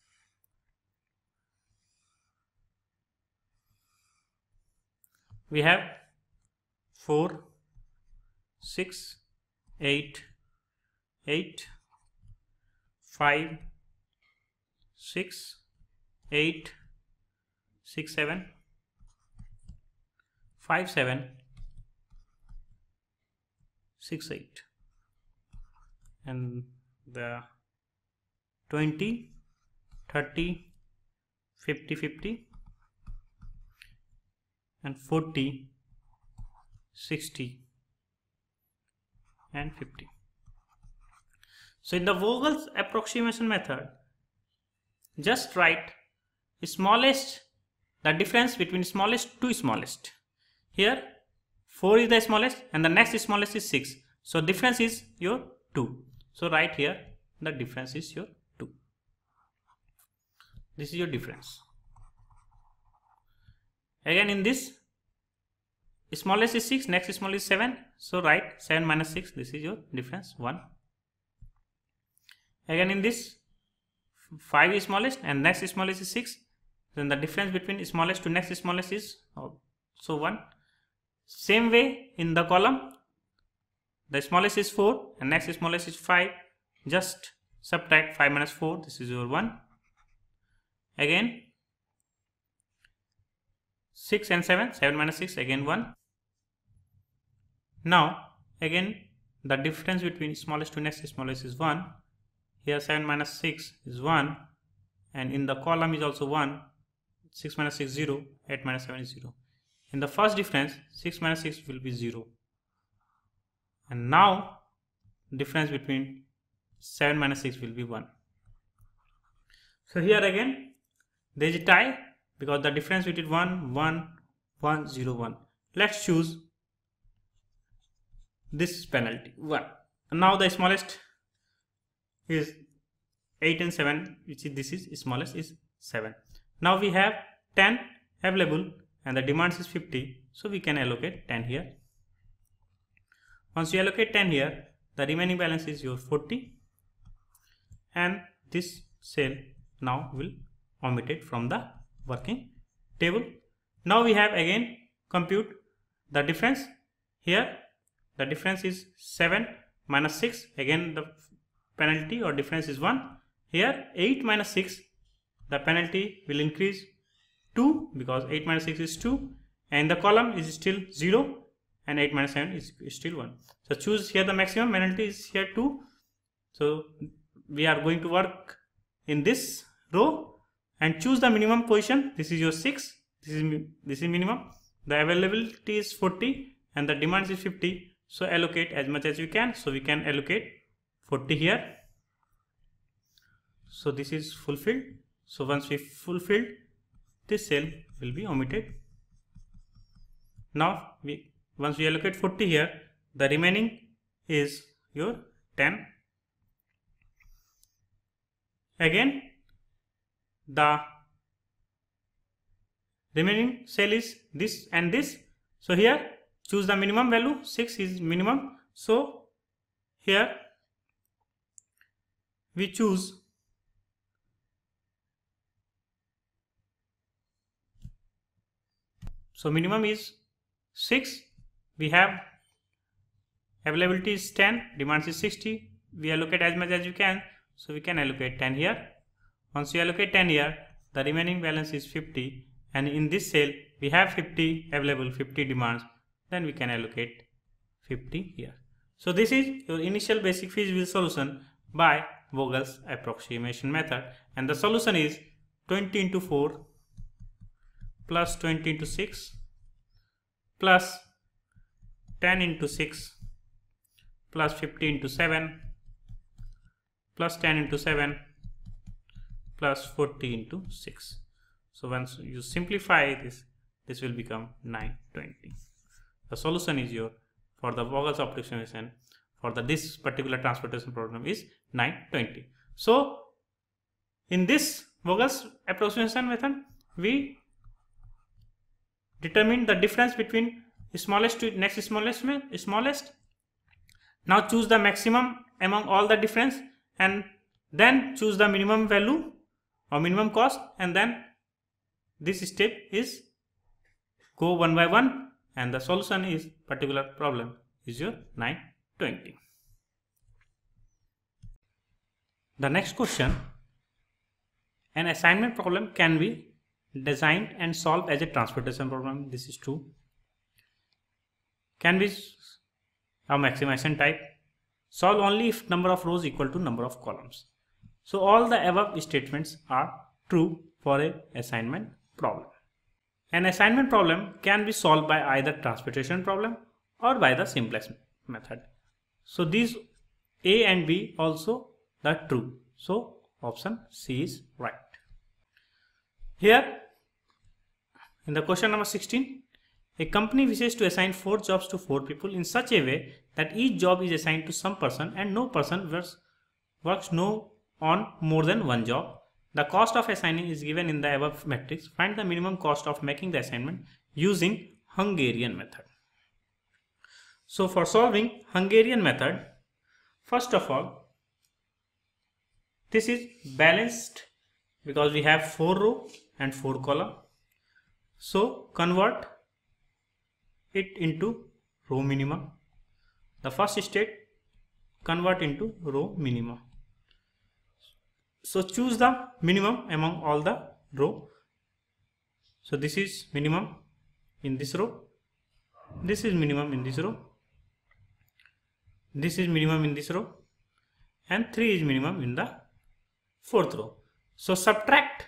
We have 4, 6, 8, 8, 5, 6, 8, 6, 7, 5, 7, 6, 8, and the 20, 30, 50, 50, and 40, 60, and 50. So in the Vogel's approximation method, just write smallest, the difference between smallest to smallest. Here 4 is the smallest and the next smallest is 6. So difference is your 2. So write here the difference is your 2. This is your difference. Again in this, smallest is 6, next smallest is 7. So write 7 minus 6, this is your difference 1. Again in this, 5 is smallest and next smallest is 6. Then the difference between smallest to next smallest is so 1. Same way in the column, the smallest is 4 and next smallest is 5. Just subtract 5 minus 4, this is your 1. Again 6 and 7, 7 minus 6, again 1. Now again the difference between smallest to next smallest is 1. Here 7 minus 6 is 1 and in the column is also 1. 6 minus 6 0, 8 minus 7 is 0. In the first difference 6 minus 6 will be 0. And now difference between 7 minus 6 will be 1. So here again there is a tie because the difference between 1, 1, 1, 0, 1. Let's choose this penalty 1. And now the smallest is 8 and 7, which is this is smallest is 7. Now we have 10 available and the demand is 50, so we can allocate 10 here. Once you allocate 10 here, the remaining balance is your 40 and this cell now will omit it from the working table. Now we have again compute the difference. Here the difference is 7 minus 6, again the penalty or difference is 1. Here 8 minus 6, the penalty will increase 2 because 8 minus 6 is 2 and the column is still 0 and 8 minus 7 is still 1. So choose here the maximum, penalty is here 2. So we are going to work in this row and choose the minimum position. This is your 6, this is minimum. The availability is 40 and the demand is 50. So allocate as much as you can. So we can allocate 40 here. So this is fulfilled. So once we fulfilled, this cell will be omitted. Now once we allocate 40 here, the remaining is your 10. Again, the remaining cell is this and this. So here choose the minimum value, 6 is minimum. So here we choose minimum is 6. We have availability is 10, demand is 60. We allocate as much as you can. So we can allocate 10 here. Once you allocate 10 here, the remaining balance is 50. And in this cell, we have 50 available, 50 demands. Then we can allocate 50 here. So this is your initial basic feasibility solution by Vogel's approximation method. And the solution is 20 into 4 plus 20 into 6 plus 10 into 6 plus 50 into 7 plus 10 into 7 plus 40 into 6. So once you simplify this, this will become 920. The solution is your, for the Vogel's approximation for this particular transportation problem is 920. So in this Vogel's approximation method, we determine the difference between smallest to next smallest. Now choose the maximum among all the difference and then choose the minimum value or minimum cost, and then this step is go one by one, and the solution is particular problem is your 920. The next question, an assignment problem can be designed and solved as a transportation problem. This is true. Can be a maximization type. Solve only if number of rows equal to number of columns. So all the above statements are true for a assignment problem. An assignment problem can be solved by either transportation problem or by the simplest method. So these A and B also are true. So option C is right. Here in the question number 16, a company wishes to assign 4 jobs to 4 people in such a way that each job is assigned to some person and no person works on more than one job. The cost of assigning is given in the above matrix. Find the minimum cost of making the assignment using Hungarian method. So for solving Hungarian method, first of all, this is balanced because we have 4 row and 4 column. So convert it into row minimum. The first state, convert into row minimum. So choose the minimum among all the row. So this is minimum in this row. This is minimum in this row. This is minimum in this row. And 3 is minimum in the 4th row. So subtract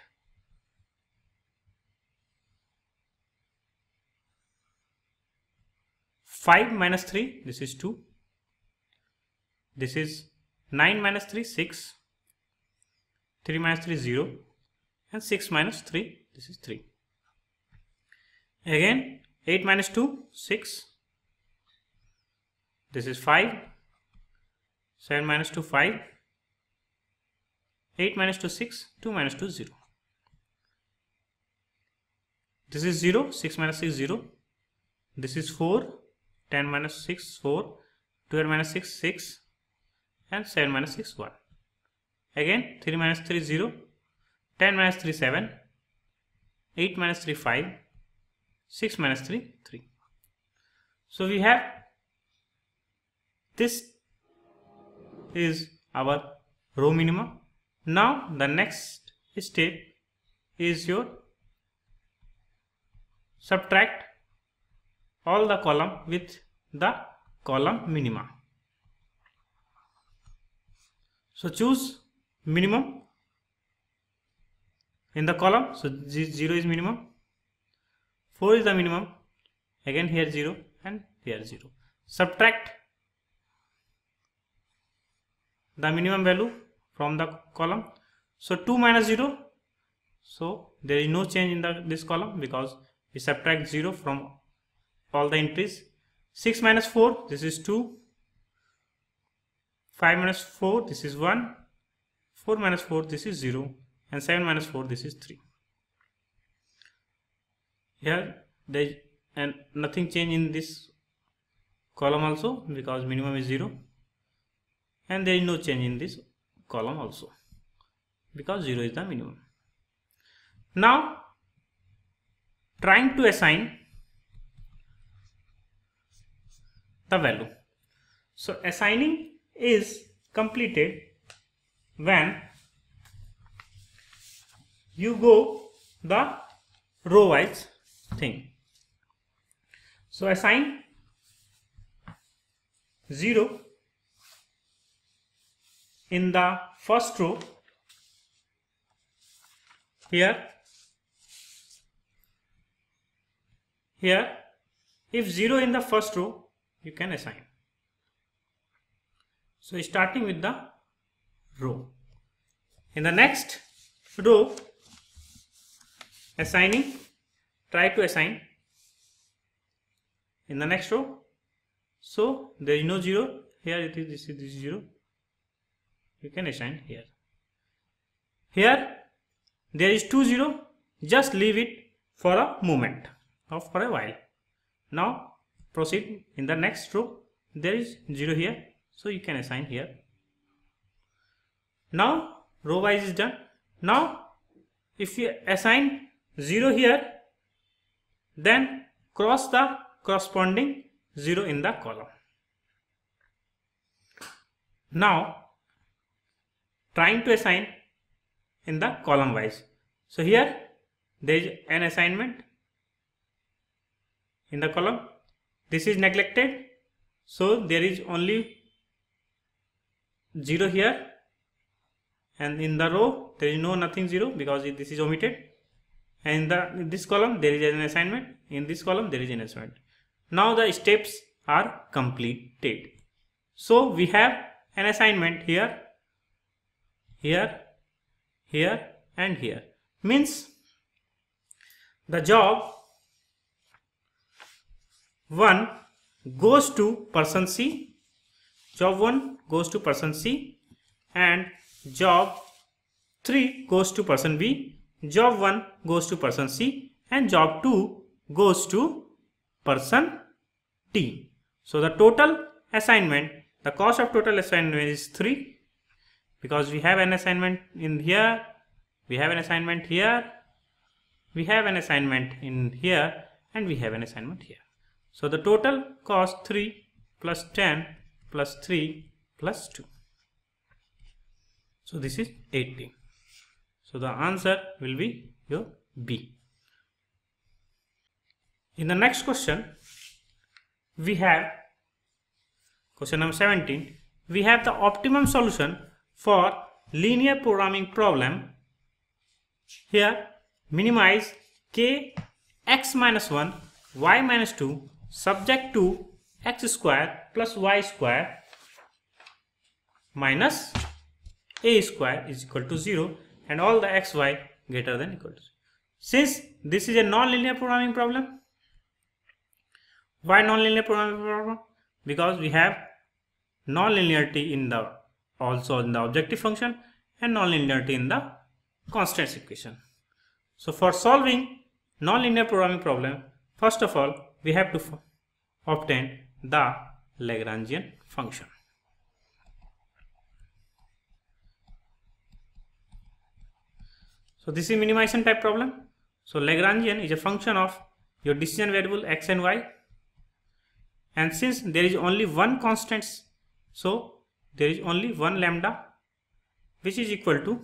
5 minus 3, this is 2. This is 9 minus 3, 6. 3 minus 3 is 0. And 6 minus 3, this is 3. Again 8 minus 2, 6. This is 5. 7 minus 2, 5. 8 minus 2, 6. 2 minus 2, 0. This is 0. 6 minus 6, 0. This is 4. 10 minus 6, 4. 12 minus 6, 6. And 7 minus 6, 1. Again 3 minus 3, 0. 10 minus 3, 7. 8 minus 3, 5. 6 minus 3, 3. So we have this is our row minimum. Now the next step is your subtract all the column with the column minima. So choose minimum in the column. So 0 is minimum, 4 is the minimum, again here 0 and here 0. Subtract the minimum value from the column. So 2 minus 0, so there is no change in this column because we subtract 0 from all the entries. 6 minus 4, this is 2. 5 minus 4, this is 1. 4 minus 4, this is 0. And 7 minus 4, this is 3. Here there is and nothing change in this column also because minimum is 0. And there is no change in this column also because 0 is the minimum. Now trying to assign the value. So assigning is completed when you go the row wise thing. So assign 0 in the first row. Here if 0 in the first row, you can assign. So starting with the row, in the next row assigning, try to assign in the next row. So there is no 0 here, this is 0, you can assign here. Here there is 2 0, just leave it for a moment or for a while. Now proceed in the next row, there is 0 here, so you can assign here. Now row wise is done. Now if you assign 0 here, then cross the corresponding 0 in the column. Now trying to assign in the column wise. So here there is an assignment in the column. This is neglected, so there is only 0 here, and in the row there is nothing 0 because this is omitted. And in this column there is an assignment, in this column there is an assignment. Now the steps are completed. So we have an assignment here, here, here and here. Means the job 1 goes to person C, job 1 goes to person C, and job 3 goes to person B, job 1 goes to person C, and job 2 goes to person D. So the total assignment, the cost of total assignment is 3, because we have an assignment in here, we have an assignment here, we have an assignment in here, and we have an assignment here. So the total cost 3 plus 10 plus 3 plus 2. So this is 80. So the answer will be your B. In the next question, we have question number 17. We have the optimum solution for linear programming problem. Here minimize k x minus 1 y minus 2 subject to x square plus y square minus a square is equal to 0 and all the xy greater than equal to 0. Since this is a non-linear programming problem, why non-linear programming problem? Because we have non-linearity in the also in the objective function and non-linearity in the constants equation. So for solving non-linear programming problem, first of all we have to obtain the Lagrangian function. So this is minimization type problem. So Lagrangian is a function of your decision variable x and y, and since there is only one constant, so there is only one lambda, which is equal to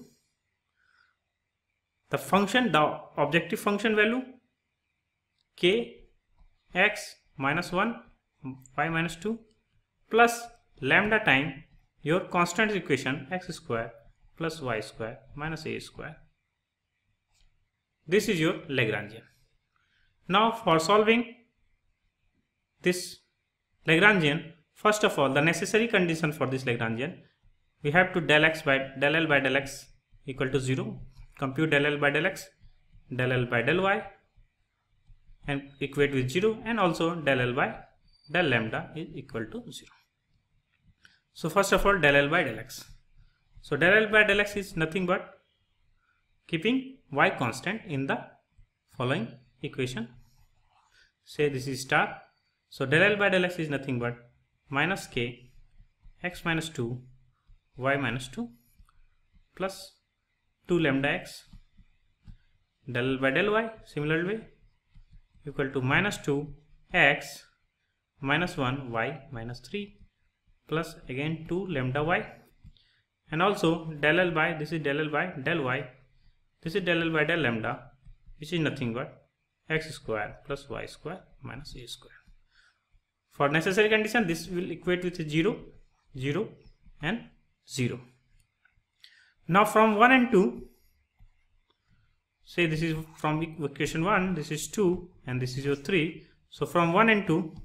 the function, the objective function value k x minus 1 y minus 2 plus lambda time your constant equation x square plus y square minus a square. This is your Lagrangian. Now for solving this Lagrangian, first of all, the necessary condition for this Lagrangian, we have to del L by del x equal to 0, compute del L by del x, del L by del y and equate with 0, and also del L by del lambda is equal to 0. So first of all, del L by del x. So del L by del x is nothing but keeping y constant in the following equation. Say this is star. So del L by del x is nothing but minus k x minus 2 y minus 2 plus 2 lambda x del L by del y similar way equal to minus 2 x minus 1 y minus 3 plus again 2 lambda y, and also del L by, this is del L by del y, this is del L by del lambda, which is nothing but x square plus y square minus a square. For necessary condition, this will equate with 0, 0 and 0. Now from 1 and 2, say this is from equation 1, this is 2 and this is your 3. So from 1 and 2,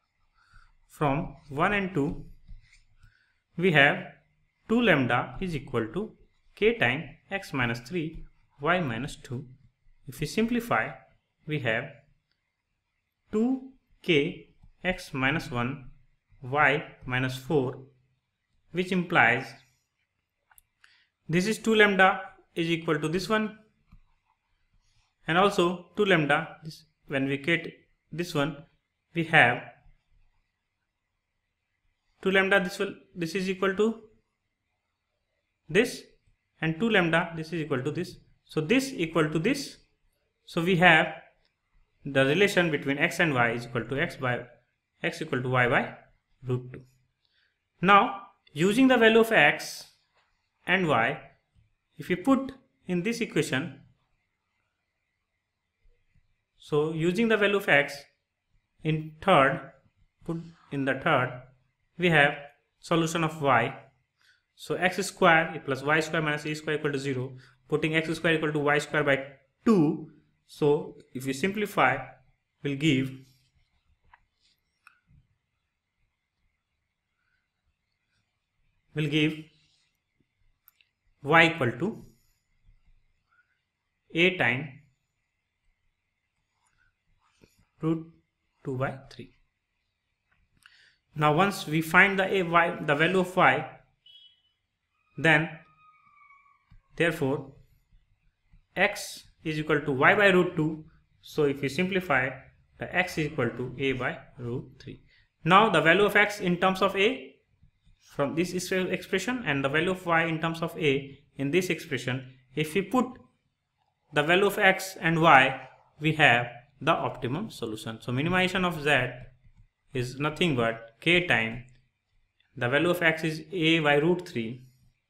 we have 2 lambda is equal to k time x minus 3 y minus 2. If we simplify, we have 2k x minus 1 y minus 4, which implies this is 2 lambda is equal to this one, and also 2 lambda, this, when we get this one, we have 2 lambda, this is equal to this, and 2 lambda, this is equal to this. So this equal to this. So we have the relation between x and y is equal to x equal to y by root 2. Now using the value of x and y, if we put in this equation, so using the value of x in third, put in the third, we have solution of y. So x square plus y square minus a square equal to 0, putting x square equal to y square by 2. So if we simplify, we'll give y equal to a time root 2 by 3. Now once we find the value of y, then therefore x is equal to y by root 2. So if we simplify, the x is equal to a by root 3. Now the value of x in terms of a from this expression and the value of y in terms of a in this expression, if we put the value of x and y, we have the optimum solution. So minimization of z is nothing but k time the value of x is a by root 3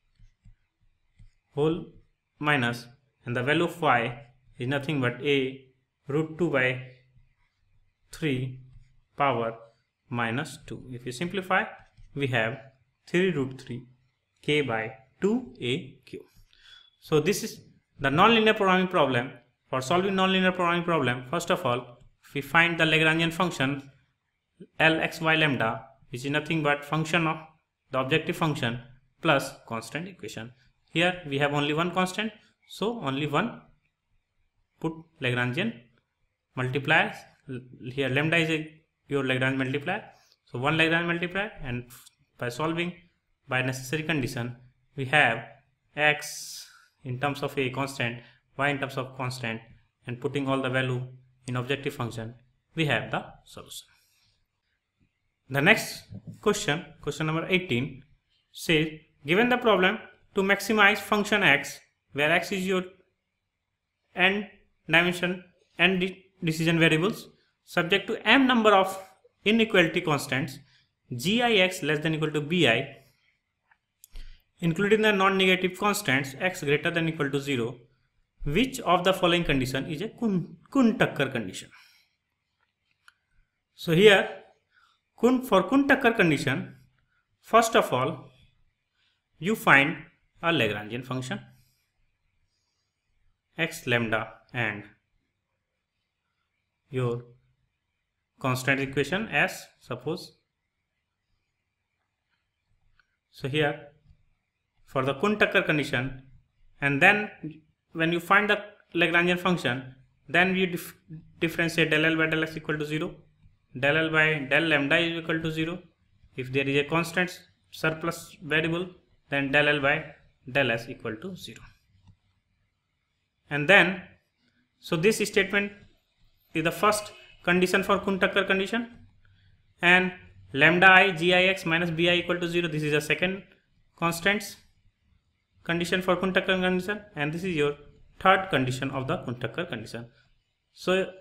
whole minus, and the value of y is nothing but a root 2 by 3 power minus 2. If we simplify, we have 3 root 3 k by 2 a q. So this is the nonlinear programming problem. For solving nonlinear programming problem, first of all, if we find the Lagrangian function L x y lambda, which is nothing but function of the objective function plus constant equation. Here we have only one constant, so only one, put Lagrangian multipliers. Here lambda is your Lagrange multiplier, so one Lagrange multiplier, and by solving by necessary condition, we have x in terms of a constant, y in terms of constant, and putting all the value in objective function, we have the solution. The next question, question number 18, says given the problem to maximize function x, where x is your n dimension n decision variables, subject to m number of inequality constants, gix less than equal to bi, including the non-negative constants x greater than equal to 0, which of the following condition is a Kuhn-Tucker condition? So here For Kuhn-Tucker condition, first of all, you find a Lagrangian function x lambda and your constant equation as suppose. So here for the Kuhn-Tucker condition, and then when you find the Lagrangian function, then you differentiate del L by del x equal to 0, del L by del lambda is equal to 0. If there is a constant surplus variable, then del L by del s equal to 0. And then, so this statement is the first condition for Kuhn-Tucker condition, and lambda I gix minus bi equal to 0, this is the second constants condition for Kuhn-Tucker condition, and this is your third condition of the Kuhn-Tucker condition. So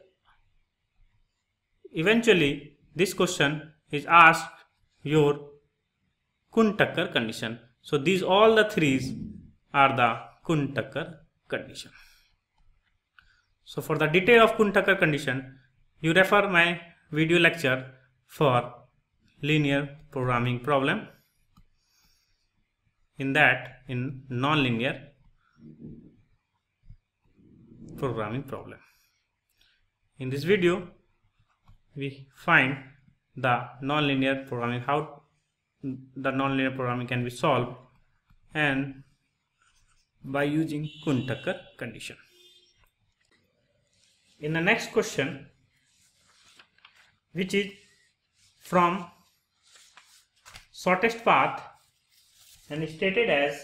eventually this question is asked your Kuhn-Tucker condition. So these all the threes are the Kuhn-Tucker condition. So for the detail of Kuhn-Tucker condition, you refer my video lecture for linear programming problem. In that, in non-linear programming problem. In this video, we find the non-linear programming, how the non-linear programming can be solved, and by using Kuhn-Tucker condition. In the next question, which is from shortest path and stated as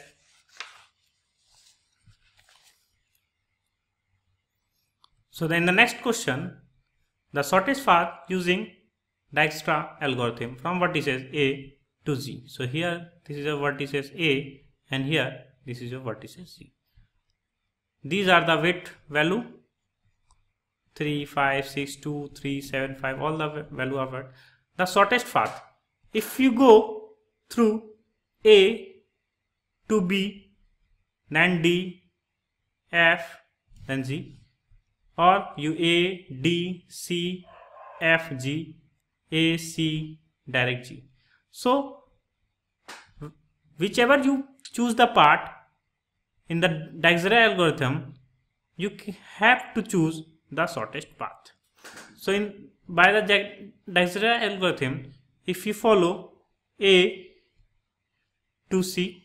so then the next question, the shortest path using Dijkstra algorithm from vertices A to Z. So here this is a vertices A and here this is a vertices Z. These are the weight value 3, 5, 6, 2, 3, 7, 5, all the value of it. The shortest path, if you go through A to B, then D, F, then G, or you A, D, C, F, G, A, C, direct G. So whichever you choose the path in the Dijkstra algorithm, you have to choose the shortest path. So by the Dijkstra algorithm, if you follow A to C,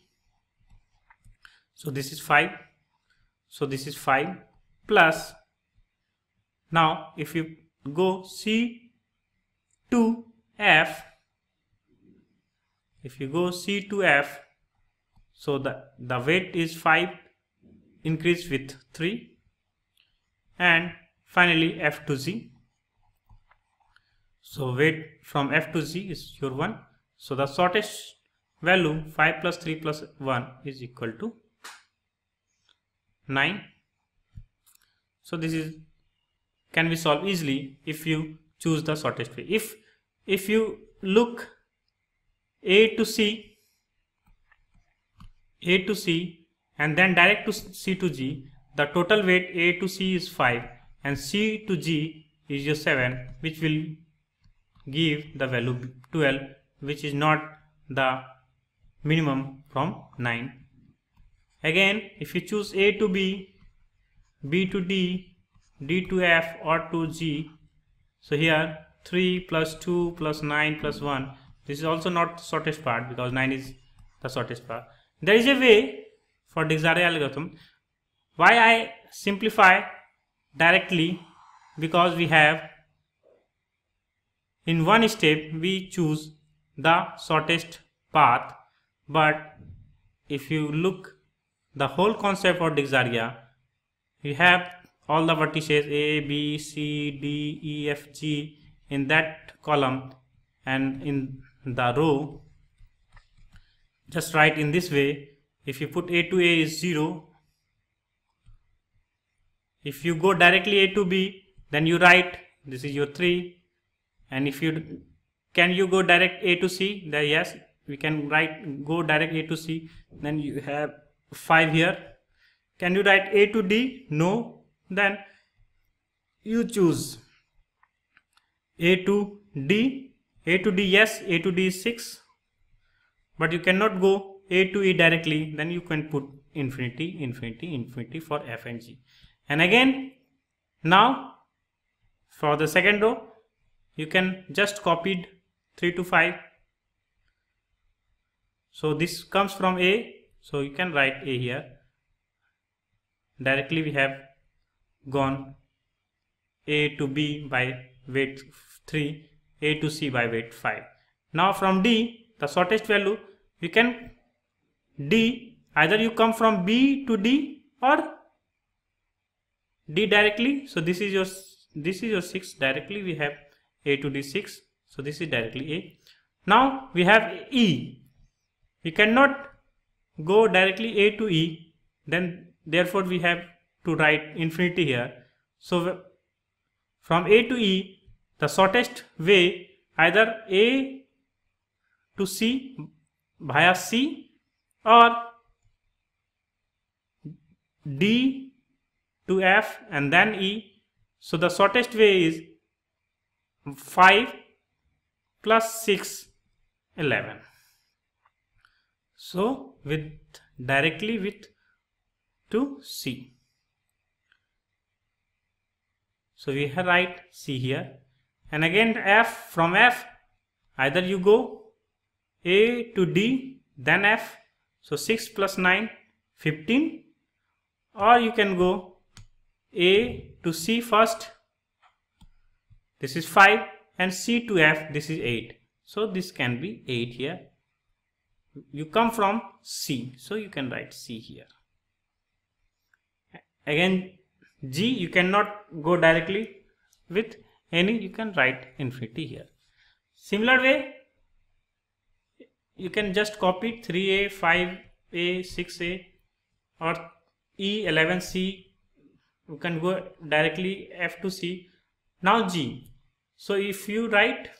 so this is 5, so this is 5 plus, now if you go C to F, if you go C to F, so the weight is 5 increased with 3, and finally F to Z. So weight from F to Z is your 1. So the shortest value 5 plus 3 plus 1 is equal to 9. So this is can be solved easily if you choose the shortest way. If you look A to C and then direct to C to G, the total weight A to C is 5 and C to G is your 7, which will give the value 12, which is not the minimum from 9. Again, if you choose A to B, B to D, D to F or to G, so here 3 plus 2 plus 9 plus 1, this is also not the shortest part because 9 is the shortest part. There is a way for Dijkstra algorithm. Why I simplify directly? Because we have in one step we choose the shortest path, but if you look the whole concept for Dijkstra, we have all the vertices A, B, C, D, E, F, G in that column, and in the row just write in this way. If you put A to A is 0, if you go directly A to B, then you write this is your 3, and if you go direct A to C, then yes, we can write go direct A to C, then you have 5 here. Can you write A to D? No. Then you choose A to D A to D, yes, A to D is 6, but you cannot go A to E directly, then you can put infinity, infinity, infinity for F and G. And again, now for the second row, you can just copy 3 to 5. So this comes from A, so you can write A here. Directly we have gone A to B by weight 3, A to C by weight 5. Now from D, the shortest value, we can D, either you come from B to D or D directly. So this is your 6. Directly we have A to D 6. So this is directly A. Now we have E. We cannot go directly A to E. Then therefore we have to write infinity here. So from A to E, the shortest way, either A to C via C or D to F and then E. So the shortest way is 5 plus 6, 11. So directly with to C. So we write C here, and again F, from F either you go A to D then F, so 6 plus 9, 15, or you can go A to C first, this is 5, and C to F, this is 8. So this can be 8 here. You come from C, so you can write C here. Again G, you cannot go directly with any, you can write infinity here. Similar way, you can just copy 3A, 5A, 6A or E, 11C. You can go directly F to C. Now G. So if you write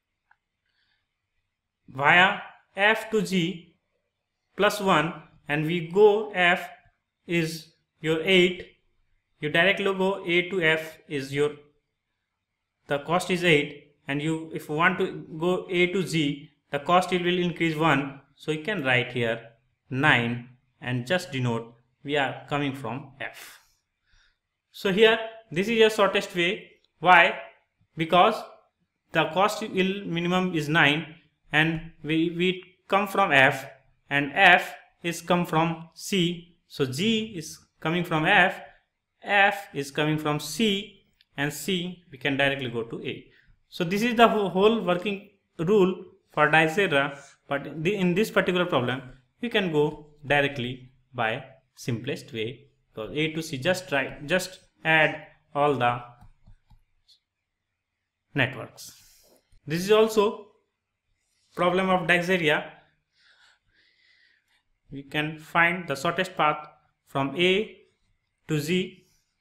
via F to G plus 1 and we go F is your 8, you directly go A to F is the cost is 8, and you if you want to go A to Z, the cost will increase 1, so you can write here 9 and just denote we are coming from F. So here this is your shortest way. Why? Because the cost minimum is 9 and we come from F and F is come from C, so G is coming from F, F is coming from C, and C we can directly go to A. So this is the whole working rule for Dijkstra, but in this particular problem we can go directly by simplest way. So A to C, just add all the networks. This is also problem of Dijkstra. We can find the shortest path from A to Z.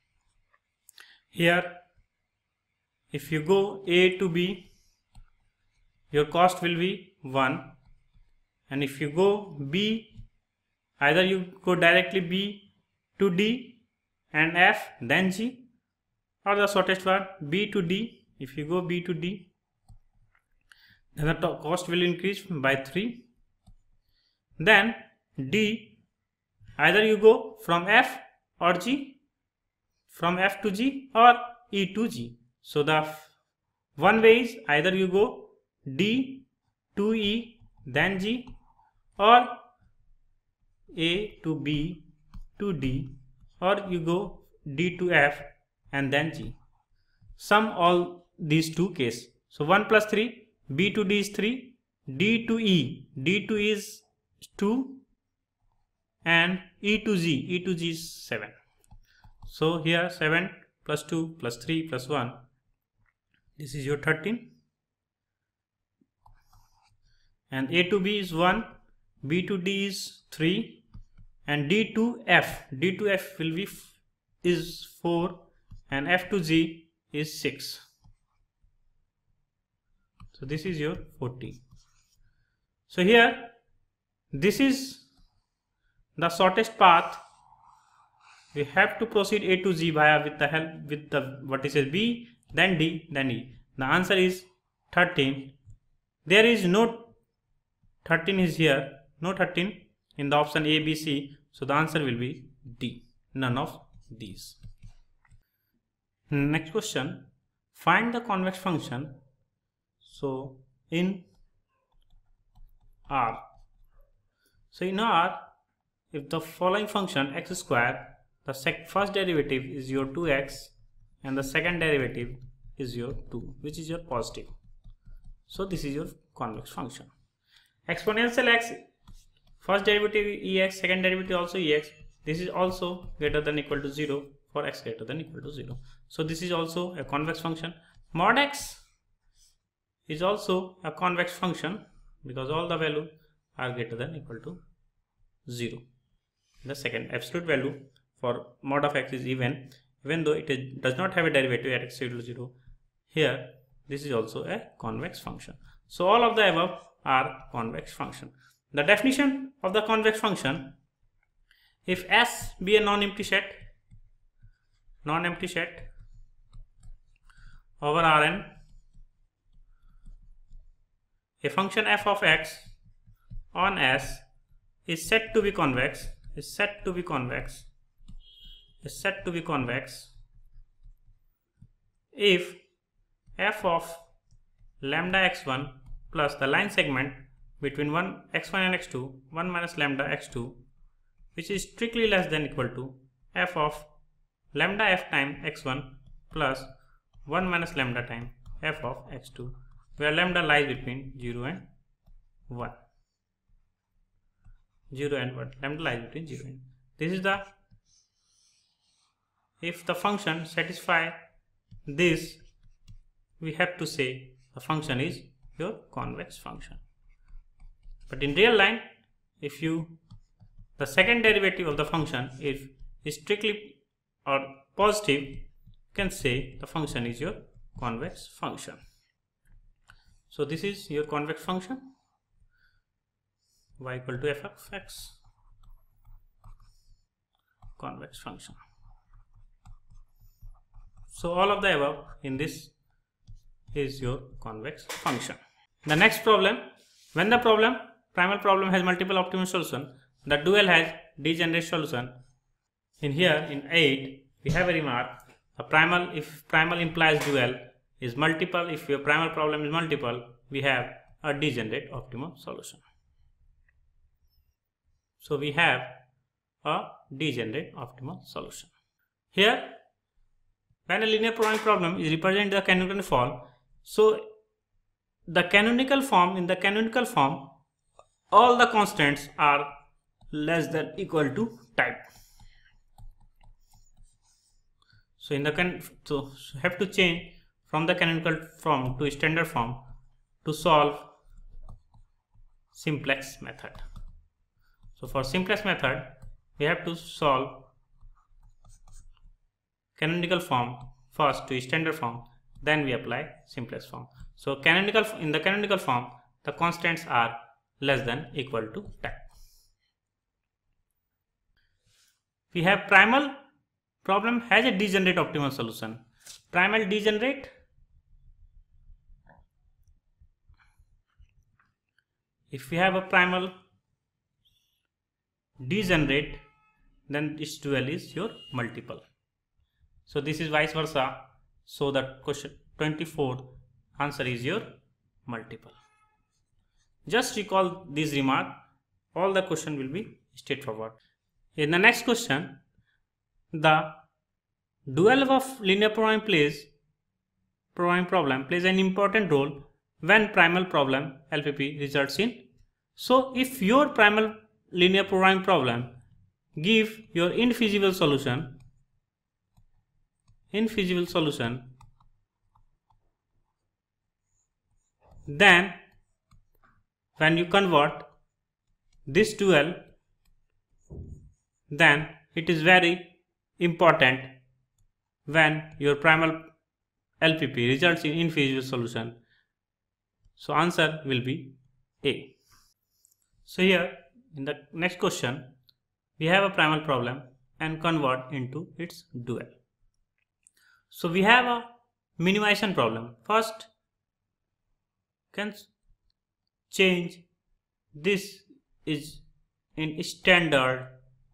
Here if you go A to B, your cost will be 1, and if you go B, either you go directly B to D and F then G, or the shortest path B to D. If you go B to D, then the cost will increase by 3. Then D, either you go from F or G, from F to G or E to G. So the one way is either you go D to E then G, or A to B to D, or you go D to F and then G. Sum all these two cases. So 1 plus 3, B to D is 3, D to E, D to E is 2, and E to G is 7. So here 7 plus 2 plus 3 plus 1, this is your 13, and A to B is 1, B to D is 3, and D to F will be is 4, and F to G is 6. So this is your 14. So here this is the shortest path. We have to proceed A to Z via with the help with the what is it, B then D then E. The answer is 13 There is no 13 is here, no 13 in the option A, B, C. So the answer will be D, none of these. Next question, find the convex function. So in R, if the following function x square, the first derivative is your 2x and the second derivative is your 2, which is your positive. So this is your convex function. Exponential x, first derivative ex, second derivative also ex. This is also greater than equal to 0 for x greater than equal to 0. So this is also a convex function. Mod x is also a convex function because all the values are greater than equal to 0. The second absolute value for mod of x is even though it does not have a derivative at x equal to 0. Here this is also a convex function. So all of the above are convex function. The definition of the convex function: if S be a non-empty set over Rn, a function f of x on S is said to be convex, if f of lambda x1 plus the line segment between x1 and x2 1 minus lambda x2, which is strictly less than equal to f of lambda f time x1 plus 1 minus lambda time f of x2, where lambda lies between 0 and 1. Lambda lies between 0 and 1. This is the, if the function satisfy this, we have to say the function is your convex function. But in real line, if the second derivative of the function is strictly or positive, you can say the function is your convex function. So this is your convex function, y equal to f of x, convex function. So all of the above in this is your convex function. The next problem, when the primal problem has multiple optimal solution, the dual has degenerate solution. In here in 8 we have a remark, if primal implies dual is multiple, if your primal problem is multiple, we have a degenerate optimal solution. So we have a degenerate optimal solution. Here, when a linear programming problem is represented in the canonical form, so in the canonical form, all the constants are less than equal to type. So have to change from the canonical form to standard form to solve simplex method. So for simplex method, we have to solve canonical form first to standard form, then we apply simplex form. So in the canonical form, the constants are less than equal to type. We have primal problem has a degenerate optimal solution. Primal degenerate, if we have a primal degenerate, then this dual is your multiple. So this is vice versa. So the question 24 answer is your multiple. Just recall this remark, all the question will be straightforward. In the next question, the dual of linear programming problem plays an important role when primal problem LPP results in. So if your primal linear programming problem give your infeasible solution, then when you convert this dual, then it is very important when your primal LPP results in infeasible solution. So answer will be A. So here in the next question, we have a primal problem and convert into its dual. So we have a minimization problem. First, change this is in standard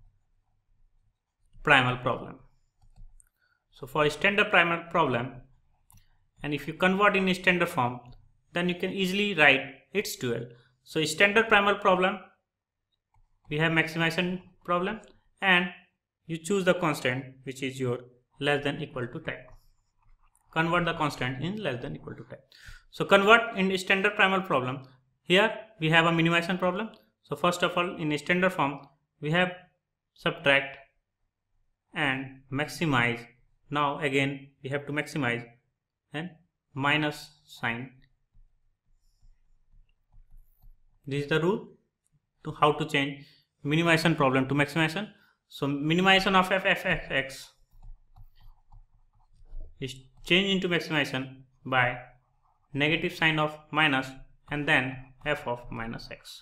primal problem. So for standard primal problem, and if you convert in standard form, then you can easily write its dual. So standard primal problem, we have maximization problem, and you choose the constant which is your less than equal to type. Convert the constant in less than equal to type. So convert in standard primal problem. Here we have a minimization problem. So first of all, in standard form we have subtract and maximize. Now again we have to maximize and minus sign. This is the rule to how to change minimization problem to maximization. So minimization of f(x) is changed into maximization by negative sign of minus and then f of minus x.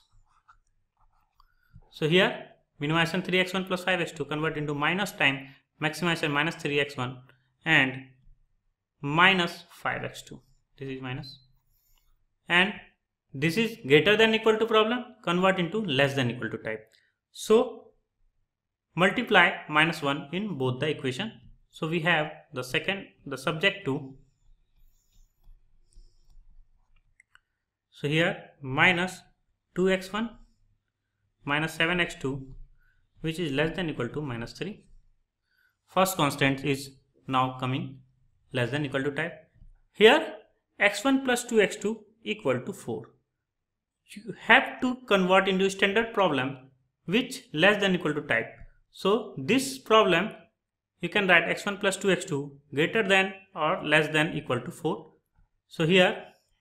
So here minimization 3x1 plus 5x2 convert into minus time maximization minus 3x1 and minus 5x2. This is minus, and this is greater than equal to problem, convert into less than equal to type. So multiply minus 1 in both the equation. So we have the subject to. So here minus 2x1 minus 7x2 which is less than equal to minus 3. First constant is now coming less than equal to type. Here x1 plus 2x2 equal to 4. You have to convert into standard problem which less than equal to type. So this problem you can write x1 plus 2x2 greater than or less than equal to 4. So here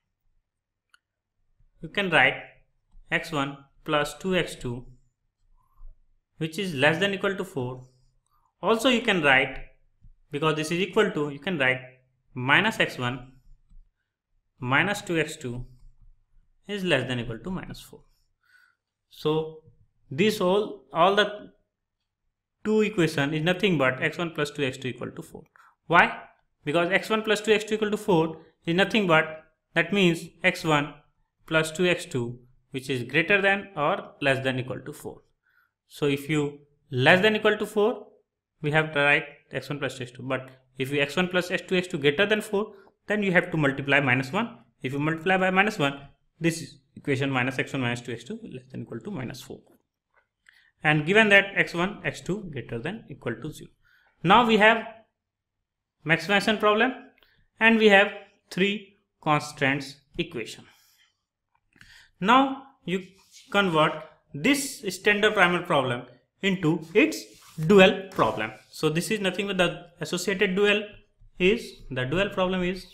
you can write x1 plus 2x2 which is less than equal to 4. Also you can write, because this is equal to, you can write minus x1 minus 2x2 is less than equal to minus 4. So this all the two equation is nothing but x1 plus 2x2 equal to 4. Why? Because x1 plus 2x2 equal to 4 is nothing but, that means x1 plus 2x2 which is greater than or less than equal to 4. So if you less than equal to 4, we have to write x1 plus 2x2, but if you x1 plus 2x2 greater than 4, then you have to multiply minus 1. If you multiply by minus 1, this is equation minus x1 minus 2x2 less than equal to minus 4. And given that x1, x2 greater than equal to 0. Now we have maximization problem and we have 3 constants equation. Now you convert this standard primal problem into its dual problem. So this is nothing but the associated dual is, the dual problem is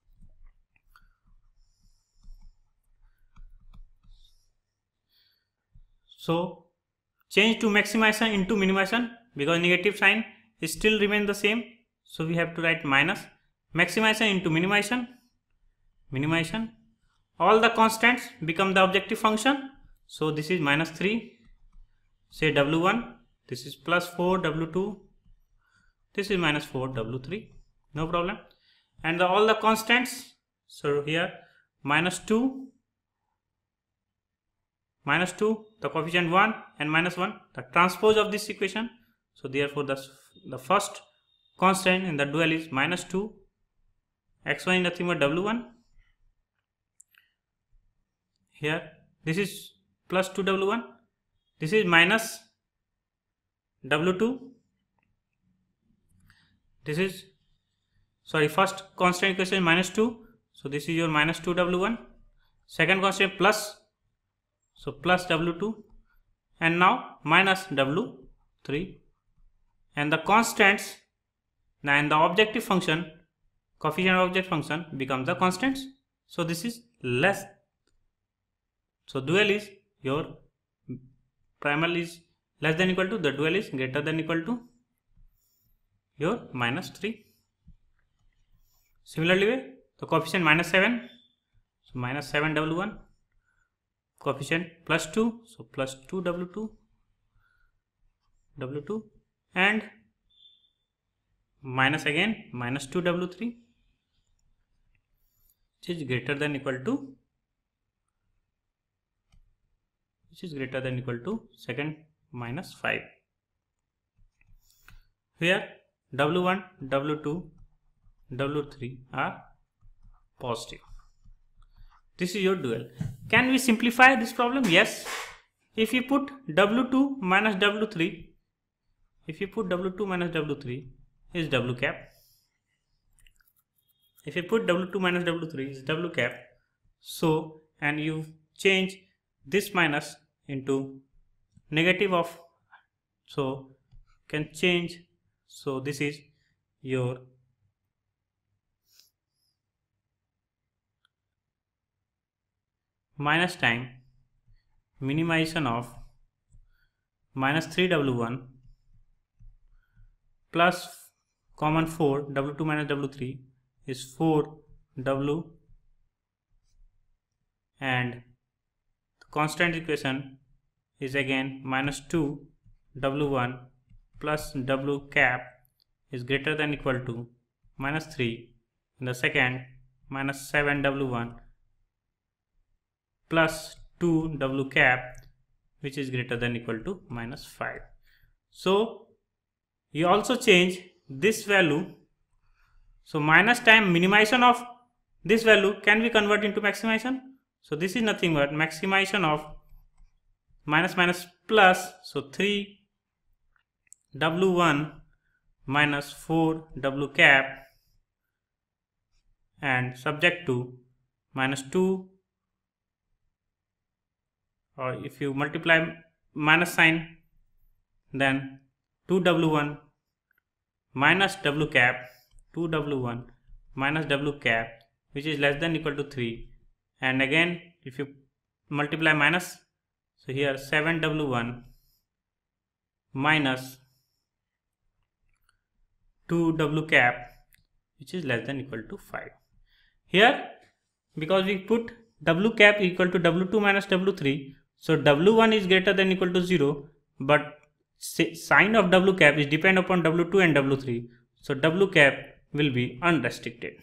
so change to maximization into minimization, because negative sign is still remain the same. So we have to write minus maximization into minimization. All the constants become the objective function. So this is minus 3, say w1, this is plus 4 w2, this is minus 4 w3, no problem. And all the constants, so here minus 2, the coefficient 1 and minus 1, the transpose of this equation. So therefore the first constant in the dual is minus 2, x1 is nothing but w1. Here this is plus 2 w1, this is minus w2, this is, sorry, first constant equation is minus 2, so this is your minus 2 w1, second constant plus, so plus w2, and now minus w3, and the constants and the objective function, coefficient of object function becomes the constants. So this is less. So dual is your primal is less than equal to, the dual is greater than equal to your minus 3. Similarly, the coefficient minus 7, so minus 7 w1, coefficient plus 2, so plus 2 w2, and minus again minus 2 w3, which is greater than equal to which is greater than equal to second minus 5. Here W1, W2, W3 are positive. This is your dual. Can we simplify this problem? Yes. If you put W2 minus W3, is W cap. If you put W2 minus W3 is W cap. So, and you change this minus into negative of, so can change, so this is your minus time minimization of minus 3W1 plus common 4 W2 minus W3 is 4W, and the constant equation is again minus 2 W1 plus W cap is greater than equal to minus 3 in the second, minus 7 W1 plus 2 W cap, which is greater than equal to minus 5. So you also change this value. So minus time minimization of this value can be converted into maximization. So this is nothing but maximization of minus minus plus, so 3 W1 minus 4 W cap, and subject to minus 2, or if you multiply minus sign, then 2W1 minus W cap, 2W1 minus W cap, which is less than equal to 3, and again if you multiply minus, so here 7W1 minus 2W cap, which is less than equal to 5. Here because we put W cap equal to W2 minus W3, so W1 is greater than equal to 0, but sign of W cap is depend upon W2 and W3, so W cap will be unrestricted.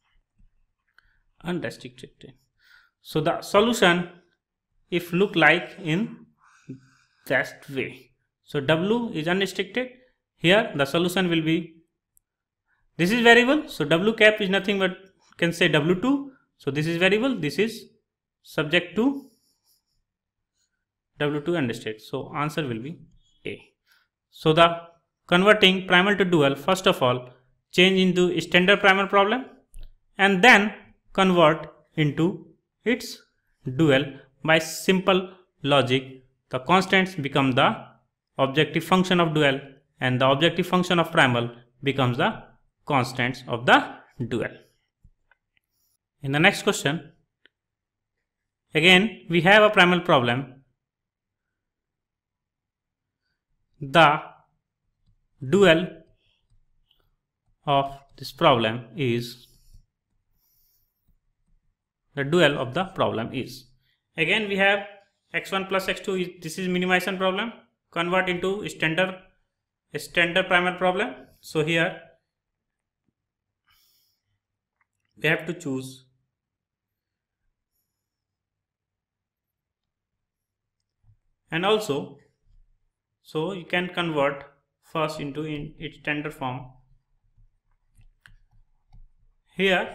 So the solution if look like in that way. So W is unrestricted. Here the solution will be, this is variable, so W cap is nothing but can say W2. So this is variable, this is subject to W2 unrestricted. So answer will be A. So the converting primal to dual, first of all change into standard primal problem and then convert into its dual by simple logic. The constants become the objective function of dual and the objective function of primal becomes the constants of the dual. In the next question, again we have a primal problem. The dual of this problem is, again we have x1 plus x2 this is minimization problem, convert into standard primal problem. So here we have to choose and also, so you can convert first into its standard form. Here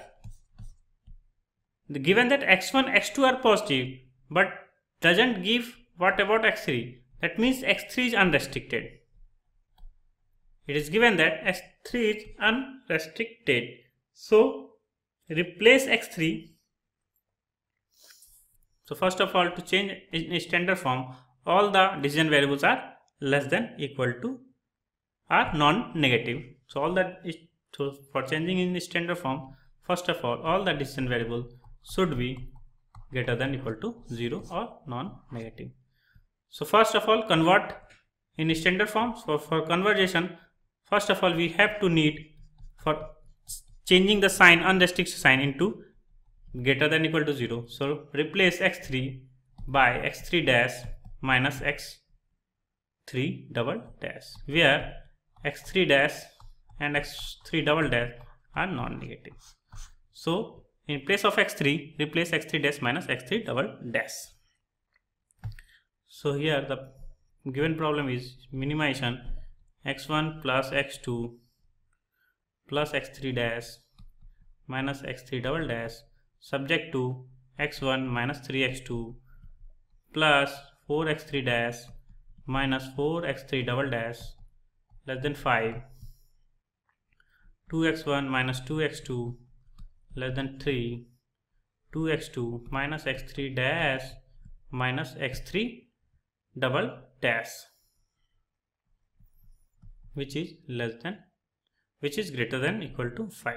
given that x1 x2 are positive but doesn't give what about x3, that means x3 is unrestricted. It is given that x3 is unrestricted, so replace x3. So first of all, to change in standard form, all the decision variables are less than equal to, are non-negative. So all that is, so for changing in standard form, first of all the decision variable should be greater than equal to 0 or non-negative. So first of all convert in standard form. So for conversion, first of all we have to need for changing the sign, unrestricted sign, into greater than equal to 0. So replace x3 by x3 dash minus x3 double dash, where x3 dash and x3 double dash are non-negative. So in place of x3 replace x3 dash minus x3 double dash. So here the given problem is minimization x1 plus x2 plus x3 dash minus x3 double dash subject to x1 minus 3x2 plus 4x3 dash minus 4x3 double dash less than 5, 2x1 minus 2x2 less than 3, 2x2 minus x3 dash minus x3 double dash which is greater than equal to 5.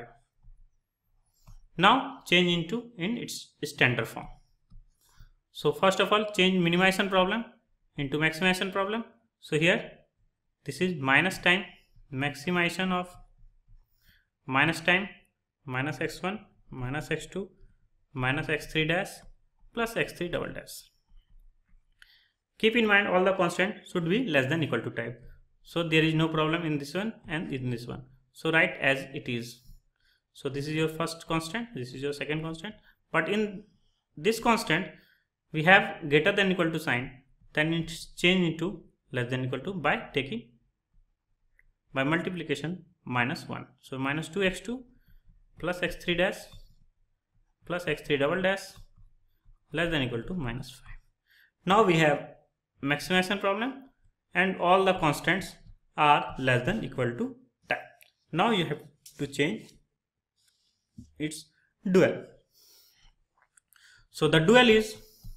Now change into in its standard form. So first of all change minimization problem into maximization problem. So here this is minus time maximization of minus time minus x1 minus x2 minus x3 dash plus x3 double dash. Keep in mind all the constant should be less than equal to type. So there is no problem in this one and in this one. So write as it is. So this is your first constant, this is your second constant. But in this constant we have greater than equal to sign, then it's changed into less than equal to by multiplication minus 1. So minus 2x2 plus x3 dash plus x3 double dash less than equal to minus 5. Now we have maximization problem and all the constants are less than equal to type. Now you have to change its dual. So the dual is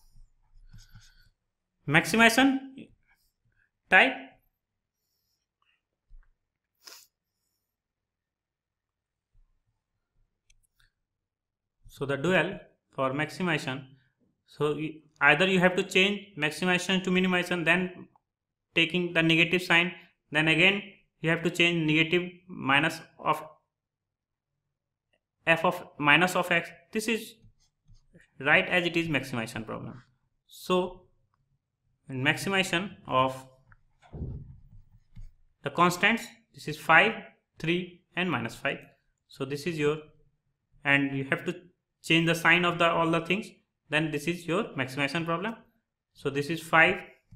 maximization type so the dual for maximization, so either you have to change maximization to minimization, then taking the negative sign, then again you have to change negative minus of f of minus of x. This is right as it is maximization problem. So in maximization of the constants, this is 5, 3 and minus 5. So this is your, and you have to change the sign of the all the things, then this is your maximization problem. So this is 5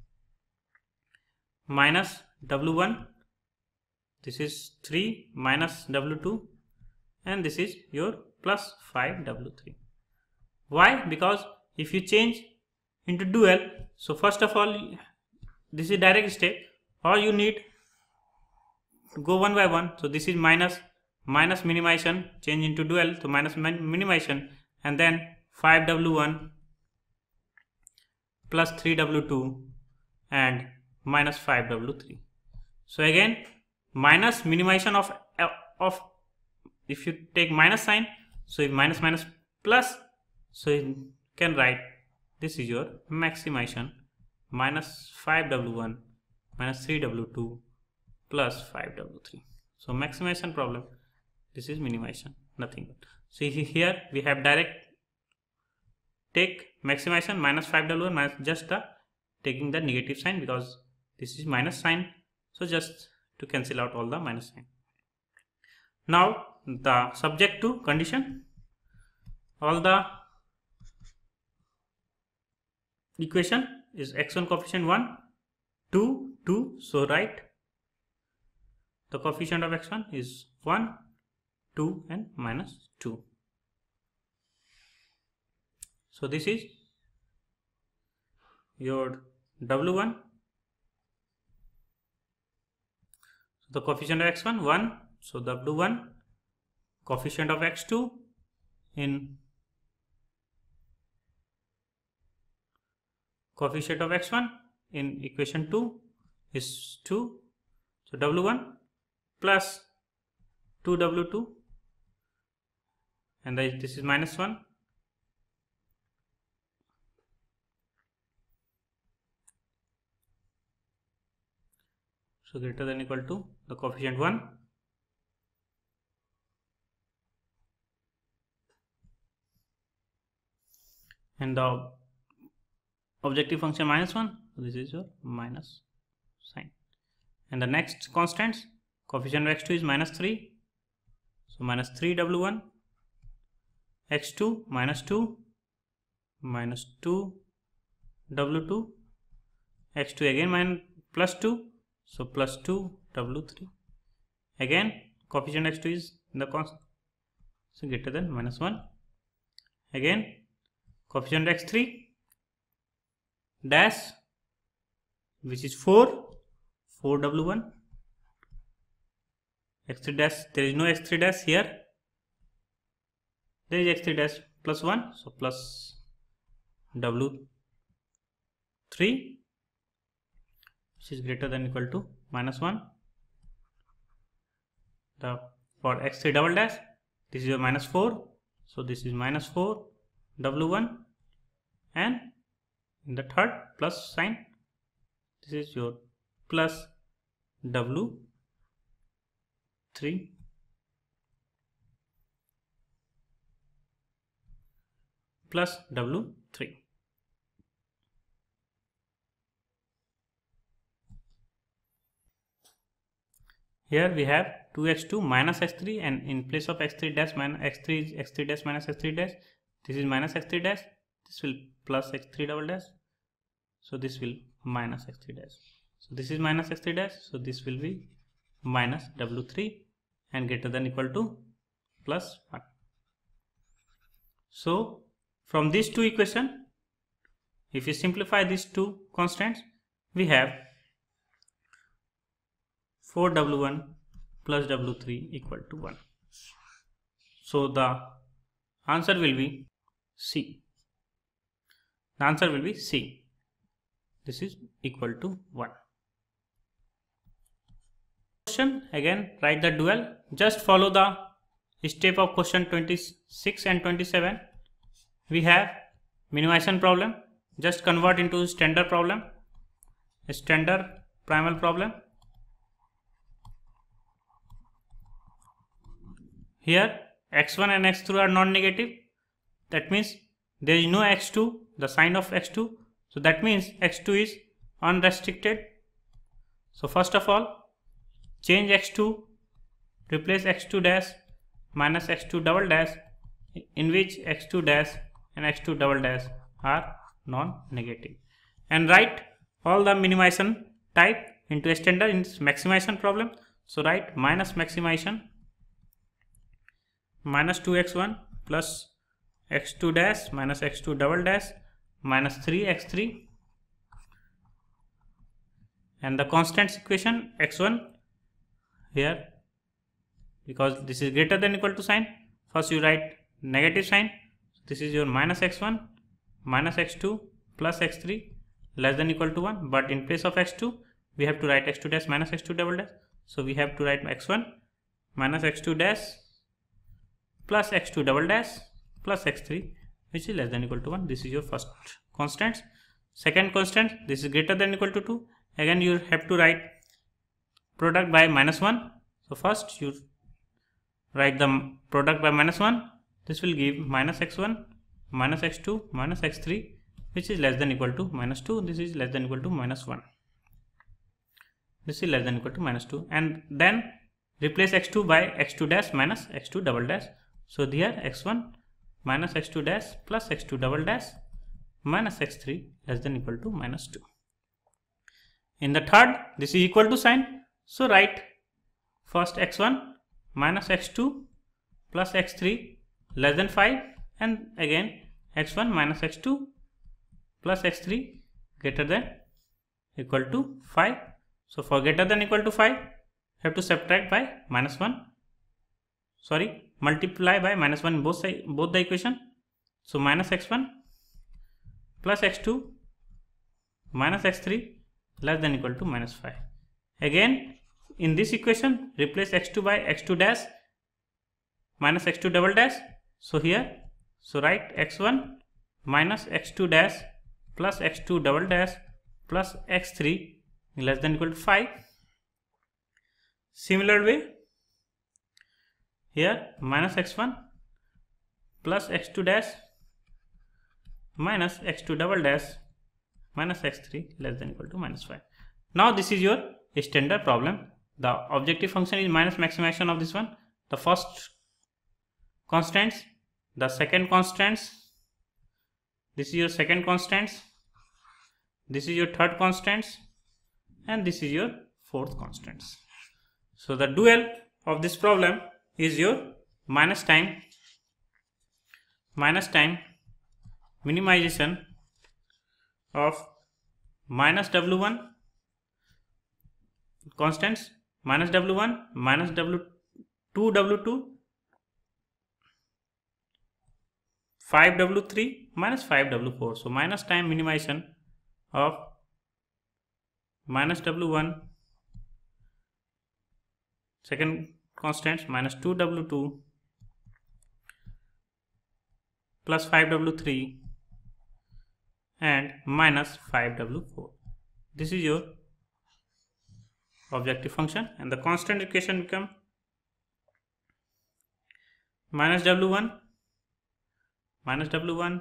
minus w1, this is 3 minus w2 and this is your plus 5 w3. Why? Because if you change into dual, so first of all this is direct step, or you need to go one by one. So this is minus minimization, change into dual, so minus minimization, and then 5w1 plus 3w2 and minus 5w3. So again minus minimization of if you take minus sign, so if minus minus plus, so you can write this is your maximization minus 5w1 minus 3w2 plus 5w3. So maximization problem, this is minimization, nothing but. So here we have direct take maximization minus 5w1 minus just the taking the negative sign because this is minus sign, so just to cancel out all the minus sign. Now the subject to condition, all the equation is x1 coefficient 1, 2, 2. So write the coefficient of x1 is 1, 2 and minus 2. So this is your w1. So the coefficient of x1 1, so w1, coefficient of x2 in coefficient of x1 in equation 2 is 2, so w1 plus 2w2 and this is minus 1. So greater than equal to the coefficient 1 and the objective function minus 1, so this is your minus sign. And the next constants, coefficient of x2 is minus 3, so minus 3 w1, x2 minus 2 w2 x2 again plus 2, so plus 2 w3. Again coefficient x2 is in the constant, so greater than minus 1. Again coefficient x3 dash, which is 4 w1. x3 dash, there is no x3 dash here, there is x3 dash plus 1, so plus w3, which is greater than equal to minus 1. For x3 double dash, this is your minus 4, so this is minus 4 w1, and in the third plus sign, this is your plus w3 plus w3. Here we have 2x2 minus x3, and in place of x3 dash minus x3 is x3 dash minus x3 dash. This is minus x3 dash, this will plus x3 double dash, so this will minus x3 dash. So this is minus x3 dash, so this will be minus w3 and greater than equal to plus 1. So from these two equations, if you simplify these two constants, we have 4w1 plus w3 equal to 1. So the answer will be C. The answer will be C. This is equal to 1. Question, again write the dual. Just follow the step of question 26 and 27. We have minimization problem. Just convert into standard problem, a standard primal problem. Here x1 and x2 are non-negative. That means there is no x2, the sign of x2. So that means x2 is unrestricted. So first of all, change x2, replace x2 dash minus x2 double dash, in which x2 dash and x2 double dash are non-negative, and write all the minimization type into a standard in maximization problem. So write minus maximization minus 2x1 plus x2 dash minus x2 double dash minus 3x3, and the constants equation x1 here, because this is greater than equal to sign, first you write negative sign. This is your minus x1 minus x2 plus x3 less than equal to 1, but in place of x2 we have to write x2 dash minus x2 double dash. So we have to write x1 minus x2 dash plus x2 double dash plus x3, which is less than equal to 1. This is your first constant. Second constant, this is greater than equal to 2. Again you have to write product by minus 1. So first you write the product by minus 1. This will give minus x1 minus x2 minus x3, which is less than equal to minus 2. This is less than equal to minus 1. This is less than equal to minus 2, and then replace x2 by x2 dash minus x2 double dash. So here x1 minus x2 dash plus x2 double dash minus x3 less than equal to minus 2. In the third, this is equal to sign. So write first x1 minus x2 plus x3 less than 5, and again x1 minus x2 plus x3 greater than equal to 5. So for greater than equal to 5, you have to subtract by minus 1. Sorry, multiply by minus 1 both the equation. So minus x1 plus x2 minus x3 less than equal to minus 5. Again in this equation replace x2 by x2 dash minus x2 double dash. So here, so write x1 minus x2 dash plus x2 double dash plus x3 less than equal to 5. Similar way, here minus x1 plus x2 dash minus x2 double dash minus x3 less than equal to minus 5. Now this is your standard problem. The objective function is minus maximization of this one. The first constants, the second constants, this is your second constants, this is your third constants, and this is your fourth constants. So the dual of this problem is your minus time minimization of minus W1 constants, minus W1 minus W2 W2 5 W3 minus 5 W4. So minus time minimization of minus W1 second constants minus 2 W2 plus 5 W3 and minus 5 W4. This is your objective function, and the constant equation become minus W1 minus W1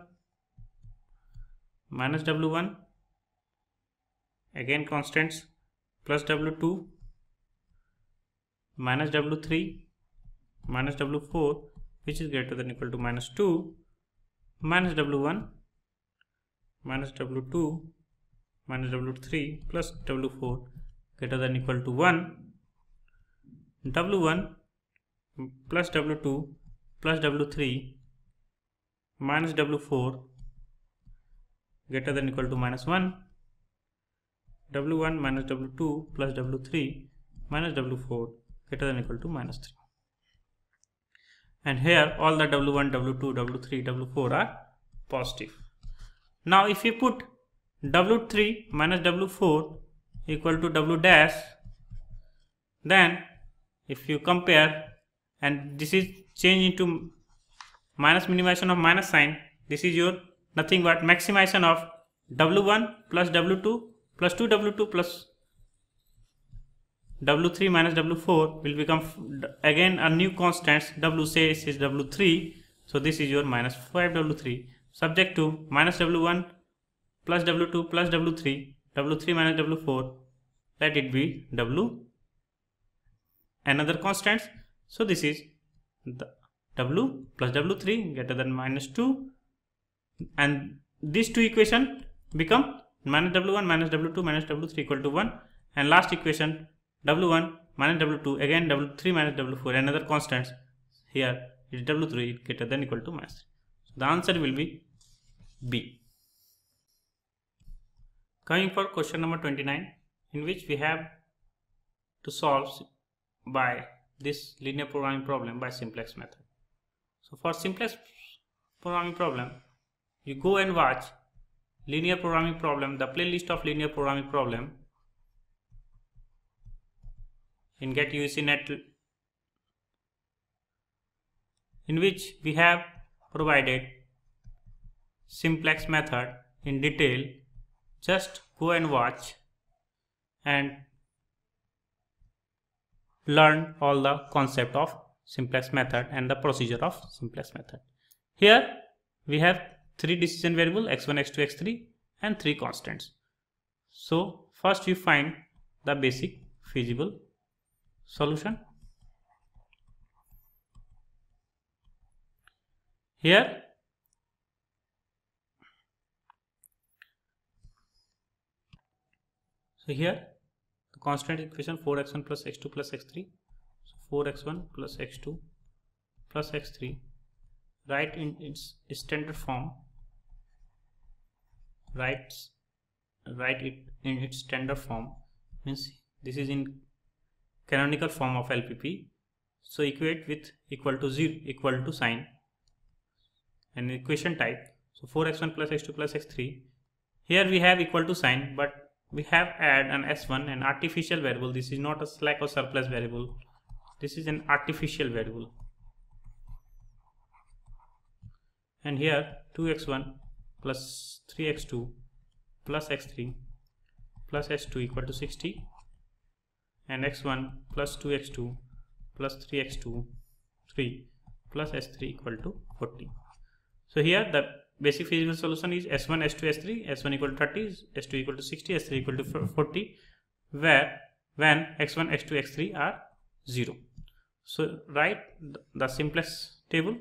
minus W1 again constants plus W2 minus W3 minus W4, which is greater than or equal to minus 2 minus W1 minus W2 minus W3 plus W4 greater than or equal to 1, W1 plus W2 plus W3 minus W4 greater than or equal to minus 1, W1 minus W2 plus W3 minus W4 greater than or equal to minus 3. And here all the W1, W2, W3, W4 are positive. Now if you put W3 minus W4 equal to W dash, then if you compare, and this is changed into minus minimization of minus sign, this is your nothing but maximization of W1 plus W2 plus 2W2 plus W3 minus W4 will become again a new constant. W says is W3, so this is your minus 5W3 subject to minus W1 plus W2 plus W3 minus W4, let it be W another constants. So this is the W plus W3 greater than minus 2, and these two equation become minus W1 minus W2 minus W3 equal to 1, and last equation W1 minus W2 again W3 minus W4 another constants, here it is W3 greater than or equal to minus 3. So the answer will be B. Coming for question number 29, in which we have to solve by this linear programming problem by simplex method. So for simplex programming problem, you go and watch linear programming problem, the playlist of linear programming problem in Get UGC Net, in which we have provided simplex method in detail. Just go and watch and learn all the concept of simplex method and the procedure of simplex method. Here we have 3 decision variable x1, x2, x3 and 3 constants. So first you find the basic feasible solution. Here the constant equation 4x1 plus x2 plus x3. So 4x1 plus x2 plus x3, write in its standard form, write it in its standard form, means this is in canonical form of LPP. So equate with equal to 0 equal to sign and equation type. So 4x1 plus x2 plus x3, here we have equal to sign, but we have add an s1, an artificial variable. This is not a slack or surplus variable, this is an artificial variable. And here 2x1 plus 3x2 plus x3 plus s2 equal to 60, and x1 plus 2x2 plus 3x2 3 plus s3 equal to 40. So here the basic feasible solution is s1, s2, s3, s1 equal to 30, s2 equal to 60, s3 equal to 40, where when x1, x2, x3 are 0. So write the simplest table.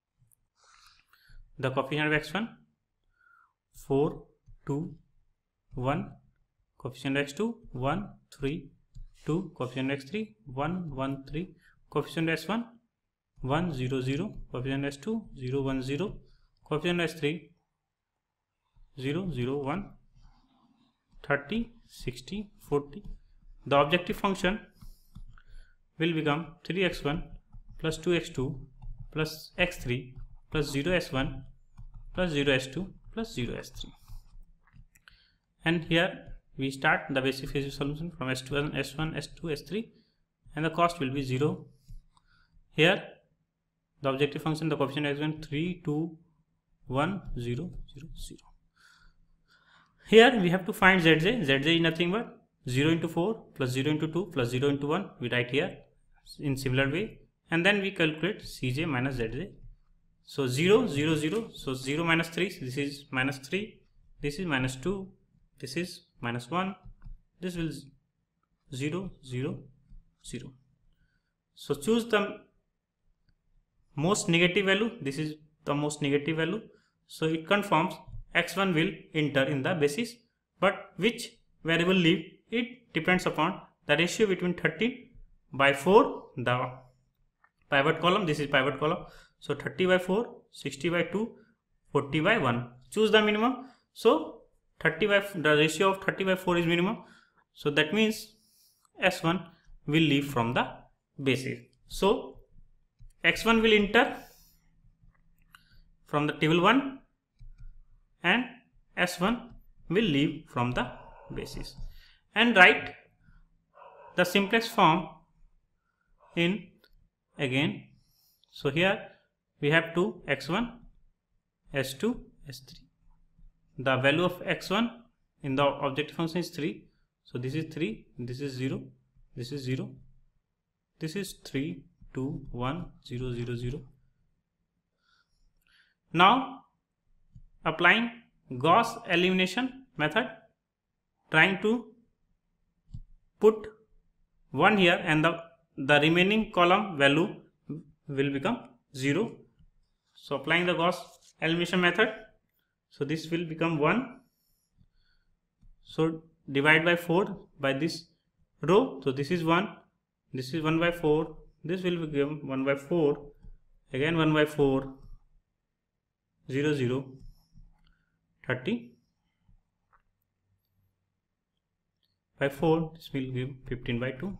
The coefficient of x1 4, 2, 1, coefficient x2 1, 3, 2, coefficient x3 1, 1, 3, coefficient s1 1, 0, 0, coefficient s2 0, 1, 0, coefficient s3 0, 0, 1, 30, 60, 40. The objective function will become 3x1 plus 2x2 plus x3 plus 0s1 plus 0s2 plus 0s3. And here we start the basic phase solution from s1, s1, s2, s3, and the cost will be 0. Here the objective function, the coefficient x1 3, 2, 1, 0, 0, 0. Here we have to find zj. Zj is nothing but 0 into 4 plus 0 into 2 plus 0 into 1. We write here in similar way, and then we calculate cj minus zj. So 0, 0, 0. So 0 minus 3. This is minus 3. This is minus 2. This is minus 1. This will 0, 0, 0. So choose the most negative value. This is the most negative value. So it confirms x1 will enter in the basis, but which variable leave, it depends upon the ratio between 30/4, the pivot column. This is pivot column. So 30/4, 60/2, 40/1. Choose the minimum. So the ratio of 30/4 is minimum. So that means s1 will leave from the basis. So x1 will enter from the table 1 and s1 will leave from the basis. And write the simplex form in again. So here we have two x1, s2, s3. The value of x1 in the objective function is 3. So this is 3, this is 0, this is 0, this is 3, 2, 1, 0, 0, 0. Now applying Gauss elimination method, trying to put 1 here, and the remaining column value will become 0. So applying the Gauss elimination method, so this will become 1. So divide by 4 by this row. So this is 1, this is 1/4, this will become 1/4, again 1/4, 0, 0, 30 by 4, this will give 15/2.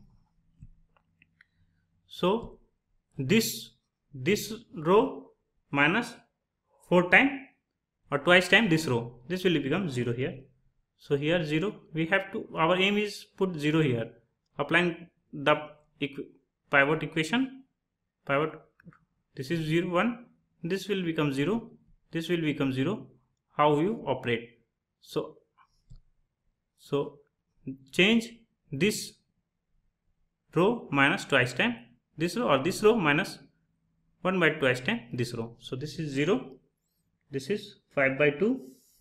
So this row minus 4 times or twice time this row, this will become 0 here. So here 0, we have to, our aim is put 0 here. Applying the pivot equation, this is 0, 1, this will become 0, this will become 0. How you operate? So change this row minus twice time this row, or this row minus 1/2 time this row. So this is 0, this is 5/2,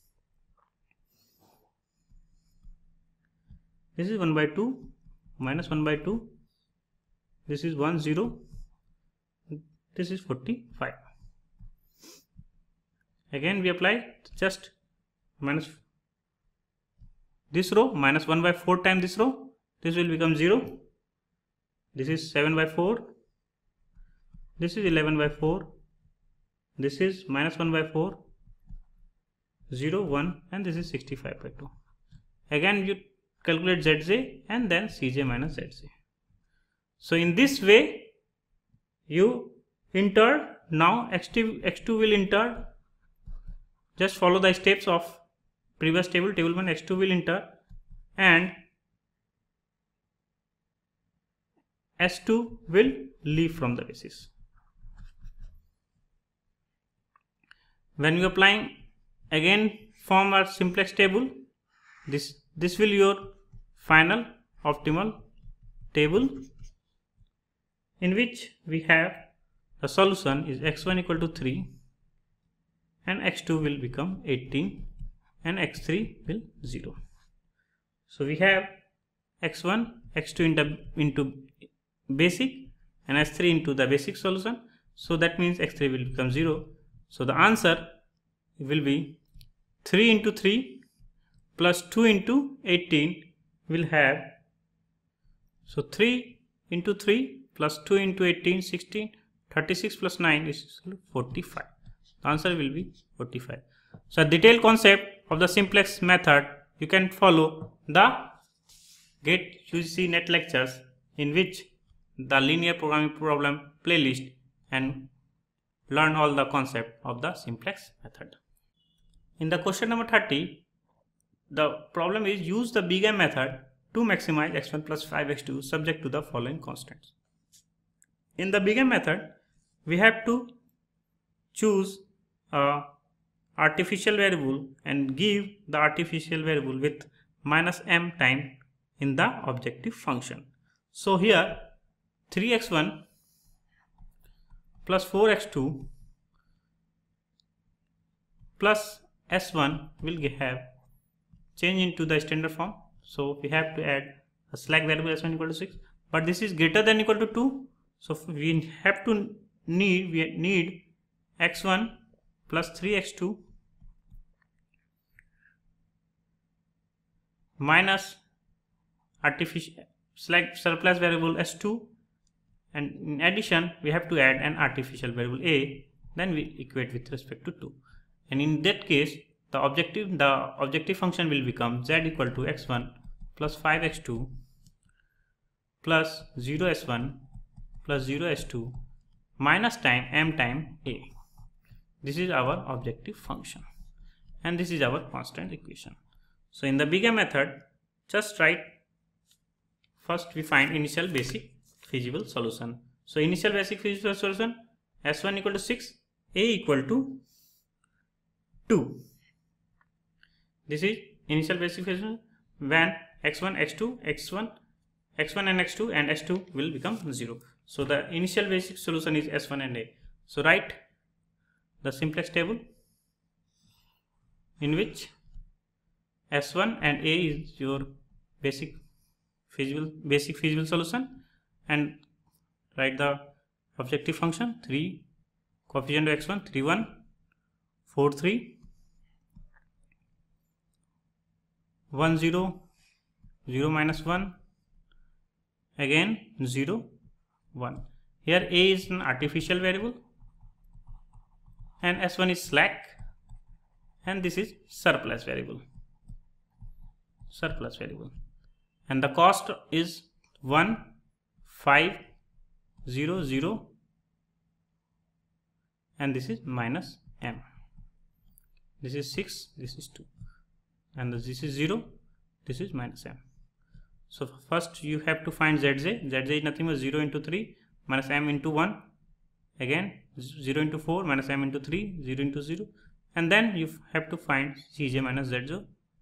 this is 1/2 minus 1/2, this is 1, 0, this is 45. Again we apply just minus this row minus 1/4 times this row, this will become 0, this is 7/4, this is 11/4, this is minus 1/4, 0, 1, and this is 65/2. Again you calculate zj and then cj minus zj. So in this way you enter. Now x2 will enter. Just follow the steps of previous table, table 1. x2 will enter and s2 will leave from the basis. When you applying again form a simplex table, this will your final optimal table, in which we have the solution is x1 equal to 3 and x2 will become 18 and x3 will 0. So we have x1, x2 into basic and s3 into the basic solution. So that means x3 will become 0. So the answer will be 3 into 3 plus 2 into 18 will have, so 3 into 3 plus 2 into 18, 16, 36 plus 9 is 45. The answer will be 45. So, a detailed concept of the simplex method you can follow the GATE UGC net lectures, in which the linear programming problem playlist, and learn all the concept of the simplex method. In the question number 30, the problem is use the big M method to maximize x1 plus 5x2 subject to the following constants. In the big M method, we have to choose a artificial variable and give the artificial variable with minus m time in the objective function. So here 3x1 plus 4x2 plus s1 will have change into the standard form. So we have to add a slack variable s1 equal to 6, but this is greater than equal to 2. So we have to need x1 plus 3x2 minus artificial slack surplus variable s2, and in addition we have to add an artificial variable a, then we equate with respect to 2, and in that case the objective function will become z equal to x1 plus 5x2 plus 0s1 plus 0s2 minus m time a. This is our objective function, and this is our constant equation. So in the big M method, just write, first we find initial basic feasible solution. So initial basic feasible solution, s1 equal to 6, a equal to 2. This is initial basic feasible when x1, x2, x1 and x2 and s2 will become 0. So the initial basic solution is s1 and a. So write the simplex table in which s1 and a is your basic feasible solution, and write the objective function 3 coefficient of x1 3 1 4 3 1 0 0 minus 1 again 0 1. Here a is an artificial variable and s1 is slack, and this is surplus variable, and the cost is 1 5 0 0, and this is minus m. This is 6, this is 2, and this is 0, this is minus m. So first you have to find zj. Zj is nothing but 0 into 3 minus m into 1, again 0 into 4 minus m into 3, 0 into 0, and then you have to find cj minus zj.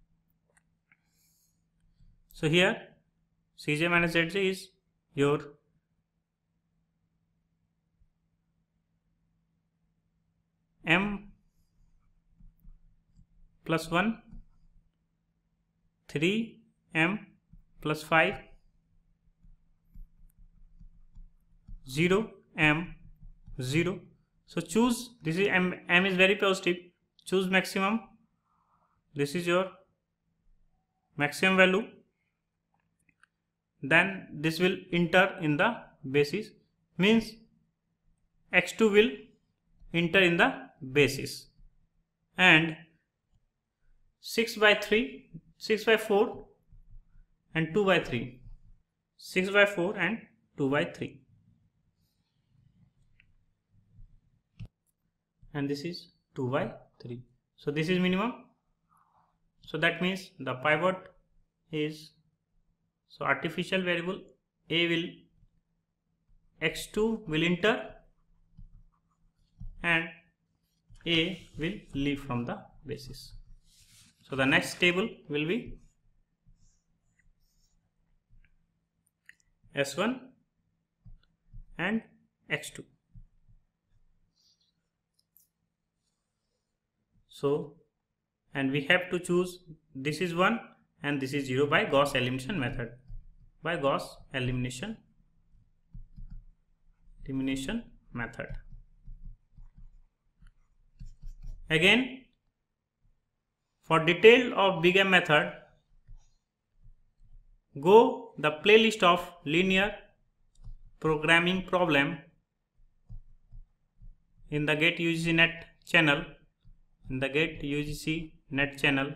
So here cj minus zj is your m plus 1 3 m plus 5 0 m 0. So choose, this is m is very positive, choose maximum. This is your maximum value, then this will enter in the basis, means x2 will enter in the basis, and 6 by 3, 6 by 4 and 2 by 3, 6 by 4 and 2 by 3, and this is 2 by 3. So this is minimum. So that means the pivot is, so artificial variable a will, x2 will enter and a will leave from the basis. So the next table will be s1 and x2. So, and we have to choose, this is 1 and this is 0 by Gauss elimination method. By Gauss elimination method. Again, For detail of Big M method, go the playlist of linear programming problem in the Get UGC Net channel. In the Get UGC Net channel,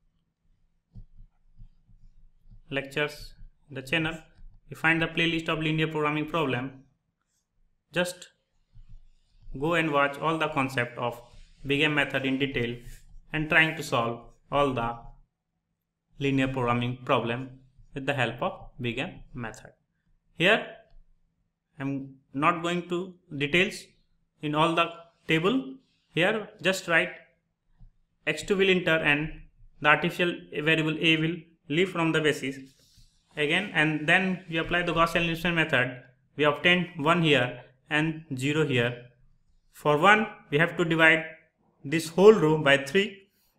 lectures, the channel, you find the playlist of linear programming problem. Just go and watch all the concept of Big M method in detail and trying to solve all the linear programming problem with the help of Big M method. Here I am not going to details in all the table. Here just write x2 will enter and the artificial variable a will leave from the basis again, and then we apply the Gaussian elimination method. We obtained 1 here and 0 here. For 1 we have to divide this whole row by 3,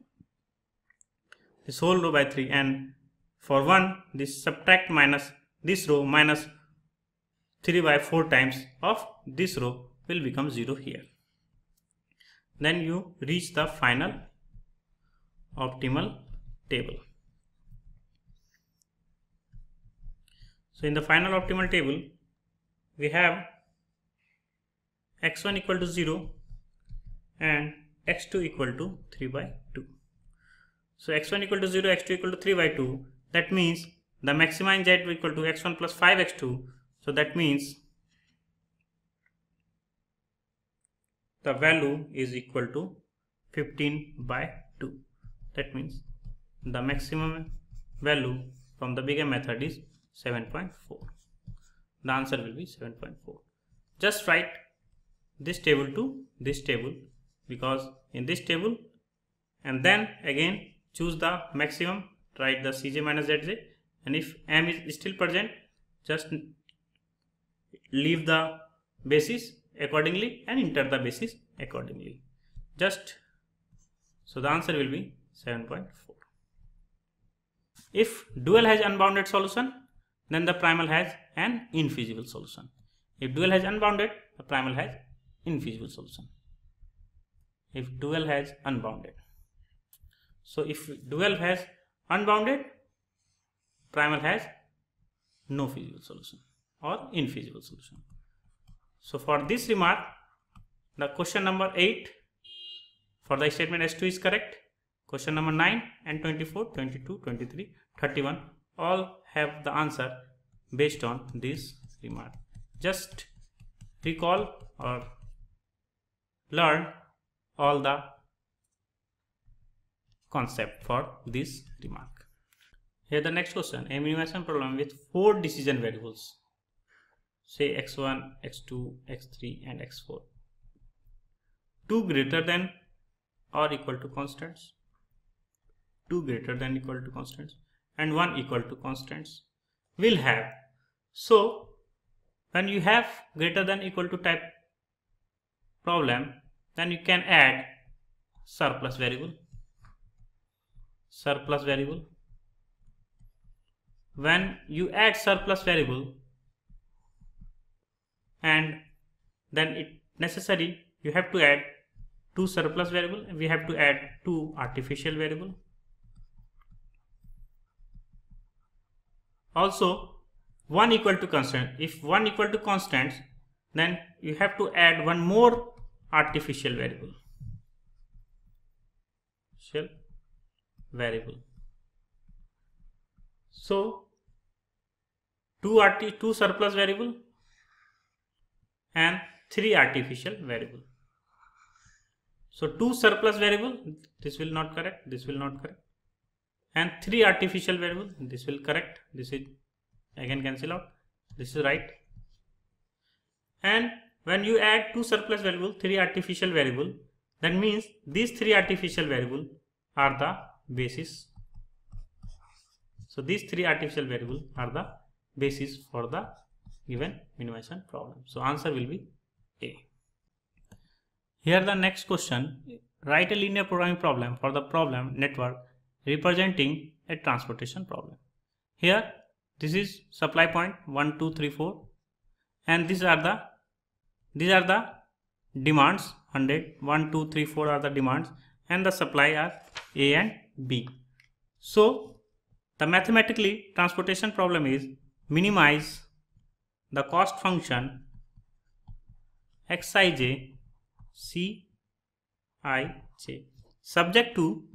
and for 1 this subtract minus this row minus 3 by 4 times of this row will become 0 here. Then you reach the final optimal table. So in the final optimal table we have x1 equal to 0 and x2 equal to 3 by 2. So x1 equal to 0, x2 equal to 3 by 2. That means the maxima in z equal to x1 plus 5x2. So that means the value is equal to 15 by 2. That means the maximum value from the Big M method is 7.4. The answer will be 7.4. Just write this table to this table, because in this table, and then again choose the maximum, write the Cj minus Zj, and if m is still present, just leave the basis accordingly and enter the basis accordingly. So the answer will be 7.4. If dual has unbounded solution, then the primal has an infeasible solution. If dual has unbounded, the primal has infeasible solution. If dual has unbounded. So if dual has unbounded, primal has no feasible solution or infeasible solution. So for this remark, the question number 8 for the statement S2 is correct. Question number 9 and 24, 22, 23, 31 all have the answer based on this remark. Just recall or learn all the concept for this remark. Here the next question, a minimization problem with 4 decision variables, say x1, x2, x3 and x4. 2 greater than or equal to constants, 2 greater than equal to constants and 1 equal to constants will have. So when you have greater than equal to type problem, then you can add surplus variable. When you add surplus variable, and then it necessary you have to add 2 surplus variable, we have to add 2 artificial variable. Also 1 equal to constant. If 1 equal to constants, then you have to add 1 more artificial variable. So 2 surplus variable and 3 artificial variable. So 2 surplus variable, this will not correct, this will not correct, and 3 artificial variable, this will correct, this is again cancel out, this is right. And when you add 2 surplus variable, 3 artificial variable, that means these 3 artificial variable are the basis. So these 3 artificial variable are the basis for the given minimization problem. So answer will be A. Here the next question, write a linear programming problem for the problem network representing a transportation problem. Here this is supply point 1, 2, 3, 4, and these are the demands 100, 1, 2, 3, 4 are the demands, and the supply are A and B. So the mathematically transportation problem is minimize the cost function xij cij subject to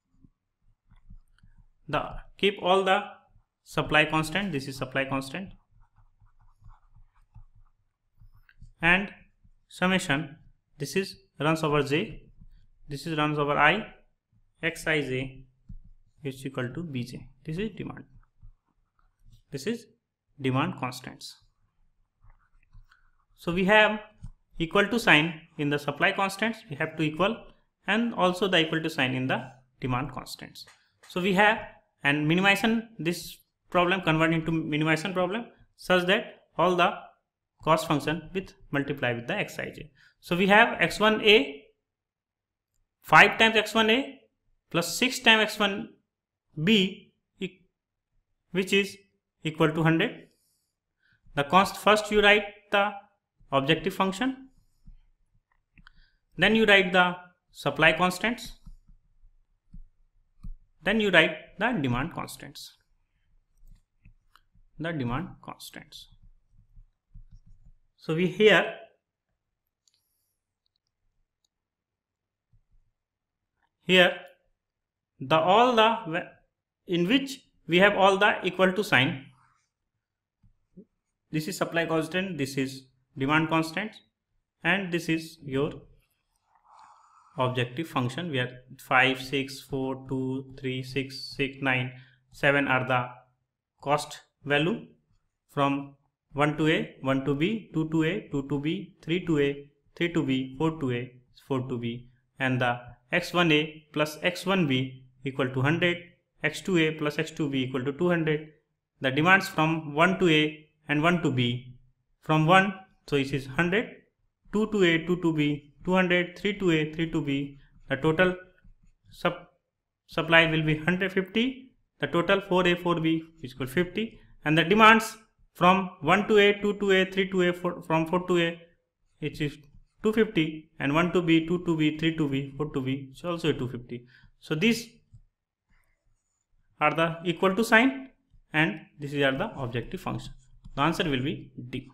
the keep all the supply constant. This is supply constant, and summation, this is runs over j, this is runs over I, xij is equal to bj. This is demand. This is demand constants. So we have equal to sign in the supply constants, we have to equal, and also the equal to sign in the demand constants. So we have, and minimization, this problem convert into minimization problem such that all the cost function with multiply with the xij. So we have x1a 5 times x1a plus 6 times x1b, which is equal to 100. The first you write the objective function, then you write the supply constants, then you write the demand constants. The demand constants. So we here the all the in which we have all the equal to sign. This is supply constant, this is demand constant, and this is your objective function where 5, 6, 4, 2, 3, 6, 6, 9, 7 are the cost value from 1 to A, 1 to B, 2 to A, 2 to B, 3 to A, 3 to B, 4 to A, 4 to B, and the x1A plus x1B equal to 100, x2A plus x2B equal to 200. The demands from 1 to A and 1 to B, from 1, so it is 100, 2 to A, 2 to B, 200, 3 to A, 3 to B. The total supply will be 150. The total 4A, 4B is equal to 50, and the demands from 1 to A, 2 to A, 3 to A, from 4 to A, it is 250, and 1 to B, 2 to B, 3 to B, 4 to B is also 250. So these are the equal to sign, and this is are the objective function. The answer will be D.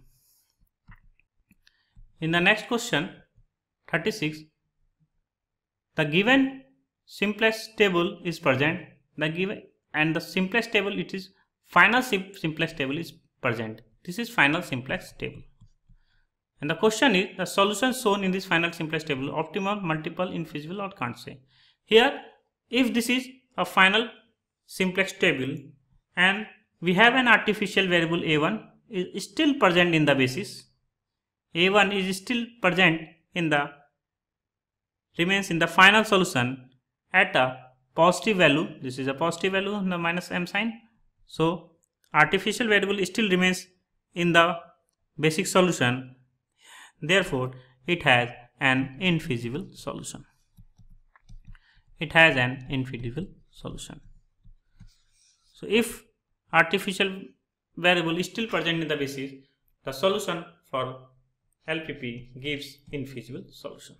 In the next question 36, the given simplest table is present, the given, and the simplest table, it is final simplest table is present. This is final simplest table, and the question is the solution shown in this final simplest table optimal, multiple, infeasible, or can't say. Here if this is a final simplex table and we have an artificial variable a1 is still present in the basis, a1 is still present in the remains in the final solution at a positive value. This is a positive value, the minus m sign. So artificial variable still remains in the basic solution, therefore it has an infeasible solution. It has an infeasible solution. So if artificial variable is still present in the basis, the solution for LPP gives infeasible solution.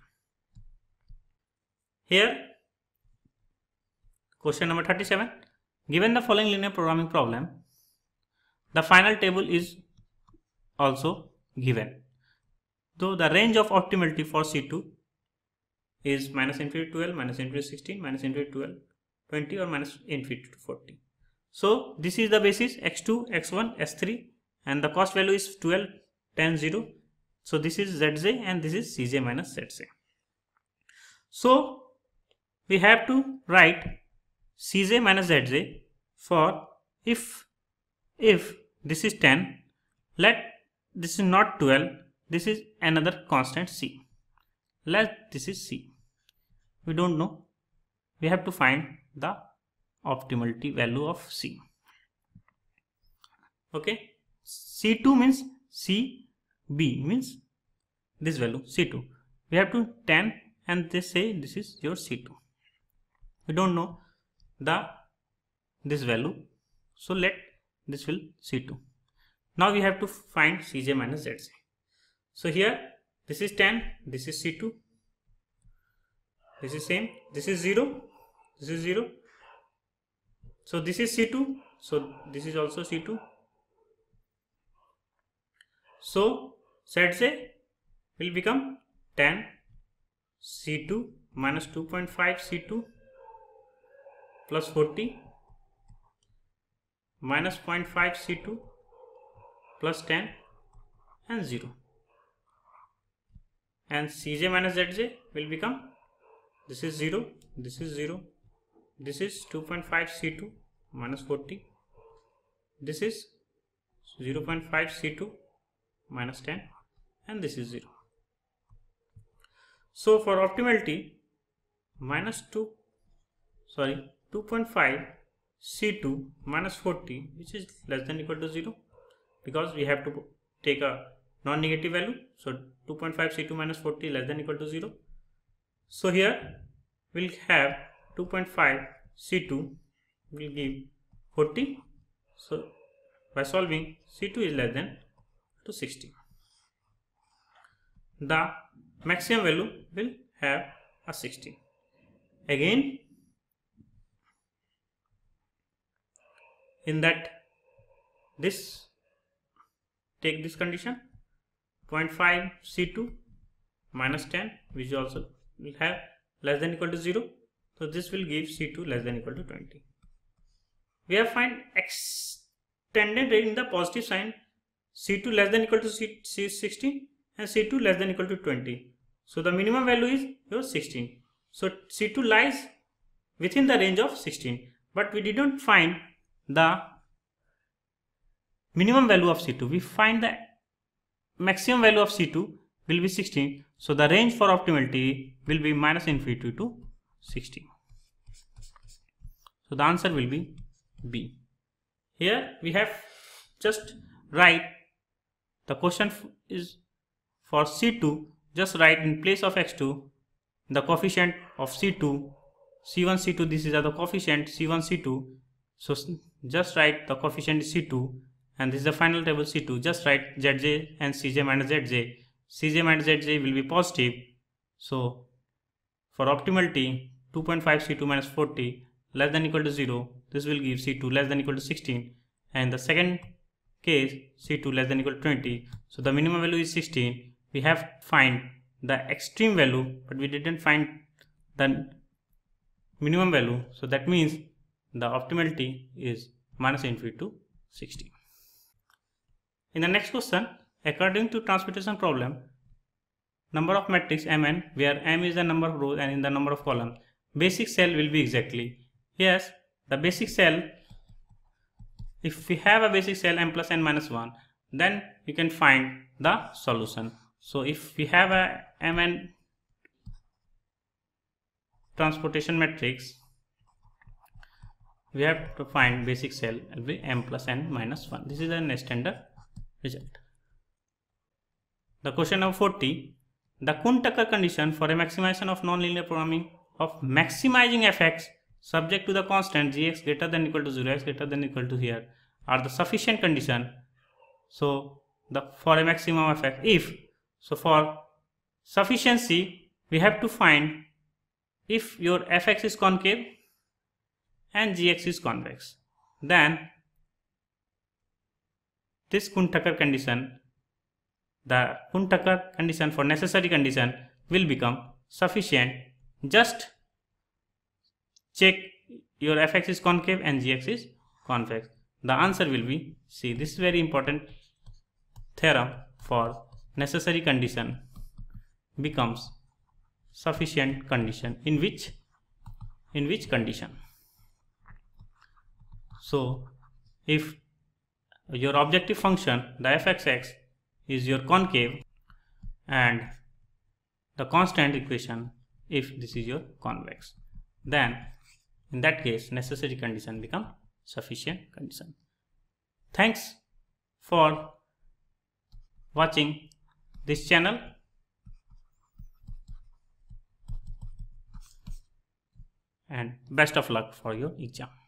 Here question number 37, given the following linear programming problem, the final table is also given. Though the range of optimality for C2 is minus infinity to 12, minus infinity to 16, minus infinity to 12, 20, or minus infinity to 40. So this is the basis x2, x1, s3, and the cost value is 12, 10, 0. So this is zj and this is cj minus zj. So we have to write cj minus zj for if this is 10, let this is not 12, this is another constant c, let this is c. We don't know, we have to find the optimality value of c. Okay, c2 means cb means this value c2. We have to 10 and they say this is your c2. We don't know this value, so let this will c2. Now we have to find cj minus zj. So here this is 10, this is c2, this is same, this is 0, this is 0, So this is C2. So this is also C2. So ZJ will become 10 C2 minus 2.5 C2 plus 40 minus 0.5 C2 plus 10 and 0. And Cj minus Zj will become, this is 0, this is 0, this is 2.5 C2 minus 40, this is 0.5 C2 minus 10, and this is 0. So for optimality, minus 2.5 C2 minus 40, which is less than or equal to 0, because we have to take a non-negative value. So 2.5 C2 minus 40 less than or equal to 0. So here we'll have 2.5 C2 will give 40. So by solving, C2 is less than to 60. The maximum value will have a 60. Again, in that, this, take this condition, 0.5 C2 minus 10, which also will have less than or equal to 0. So this will give C2 less than or equal to 20. We have find extended in the positive sign, C2 less than or equal to 16 and C2 less than or equal to 20. So the minimum value is your 16. So C2 lies within the range of 16, but we didn't find the minimum value of C2. We find the maximum value of C2 will be 16. So the range for optimality will be minus infinity to 16. So the answer will be B. Here we have just write the question is for C2, just write in place of x2 the coefficient of C2, C1, C2, this is the coefficient C1, C2. So just write the coefficient is C2 and this is the final table C2. Just write Zj and Cj minus Zj. Cj minus Zj will be positive. So for optimality, 2.5 C2 minus 40 less than or equal to 0. This will give C2 less than or equal to 16. And the second case, C2 less than or equal to 20. So the minimum value is 16. We have to find the extreme value, but we didn't find the minimum value. So that means the optimality is minus infinity to 60. In the next question, according to transmutation problem, number of matrix Mn, where M is the number of rows and in the number of columns, basic cell will be exactly. Yes, the basic cell, if we have a basic cell M plus N minus 1, then you can find the solution. So if we have a Mn transportation matrix, we have to find basic cell will be M plus N minus 1. This is a standard result. The question number 40, the Kuhn-Tucker condition for a maximization of nonlinear programming of maximizing fx subject to the constant gx greater than or equal to 0, x greater than or equal to here are the sufficient condition. So for a maximum of f, if so for sufficiency we have to find if your fx is concave and gx is convex, then this Kuhn-Tucker condition, the Kuhn-Tucker condition for necessary condition will become sufficient. Just check your fx is concave and gx is convex. The answer will be C. This is very important theorem for necessary condition becomes sufficient condition. In which condition? So if your objective function, the fxx, is your concave and the constant equation if this is your convex, then in that case necessary condition become sufficient condition. Thanks for watching this channel and best of luck for your exam.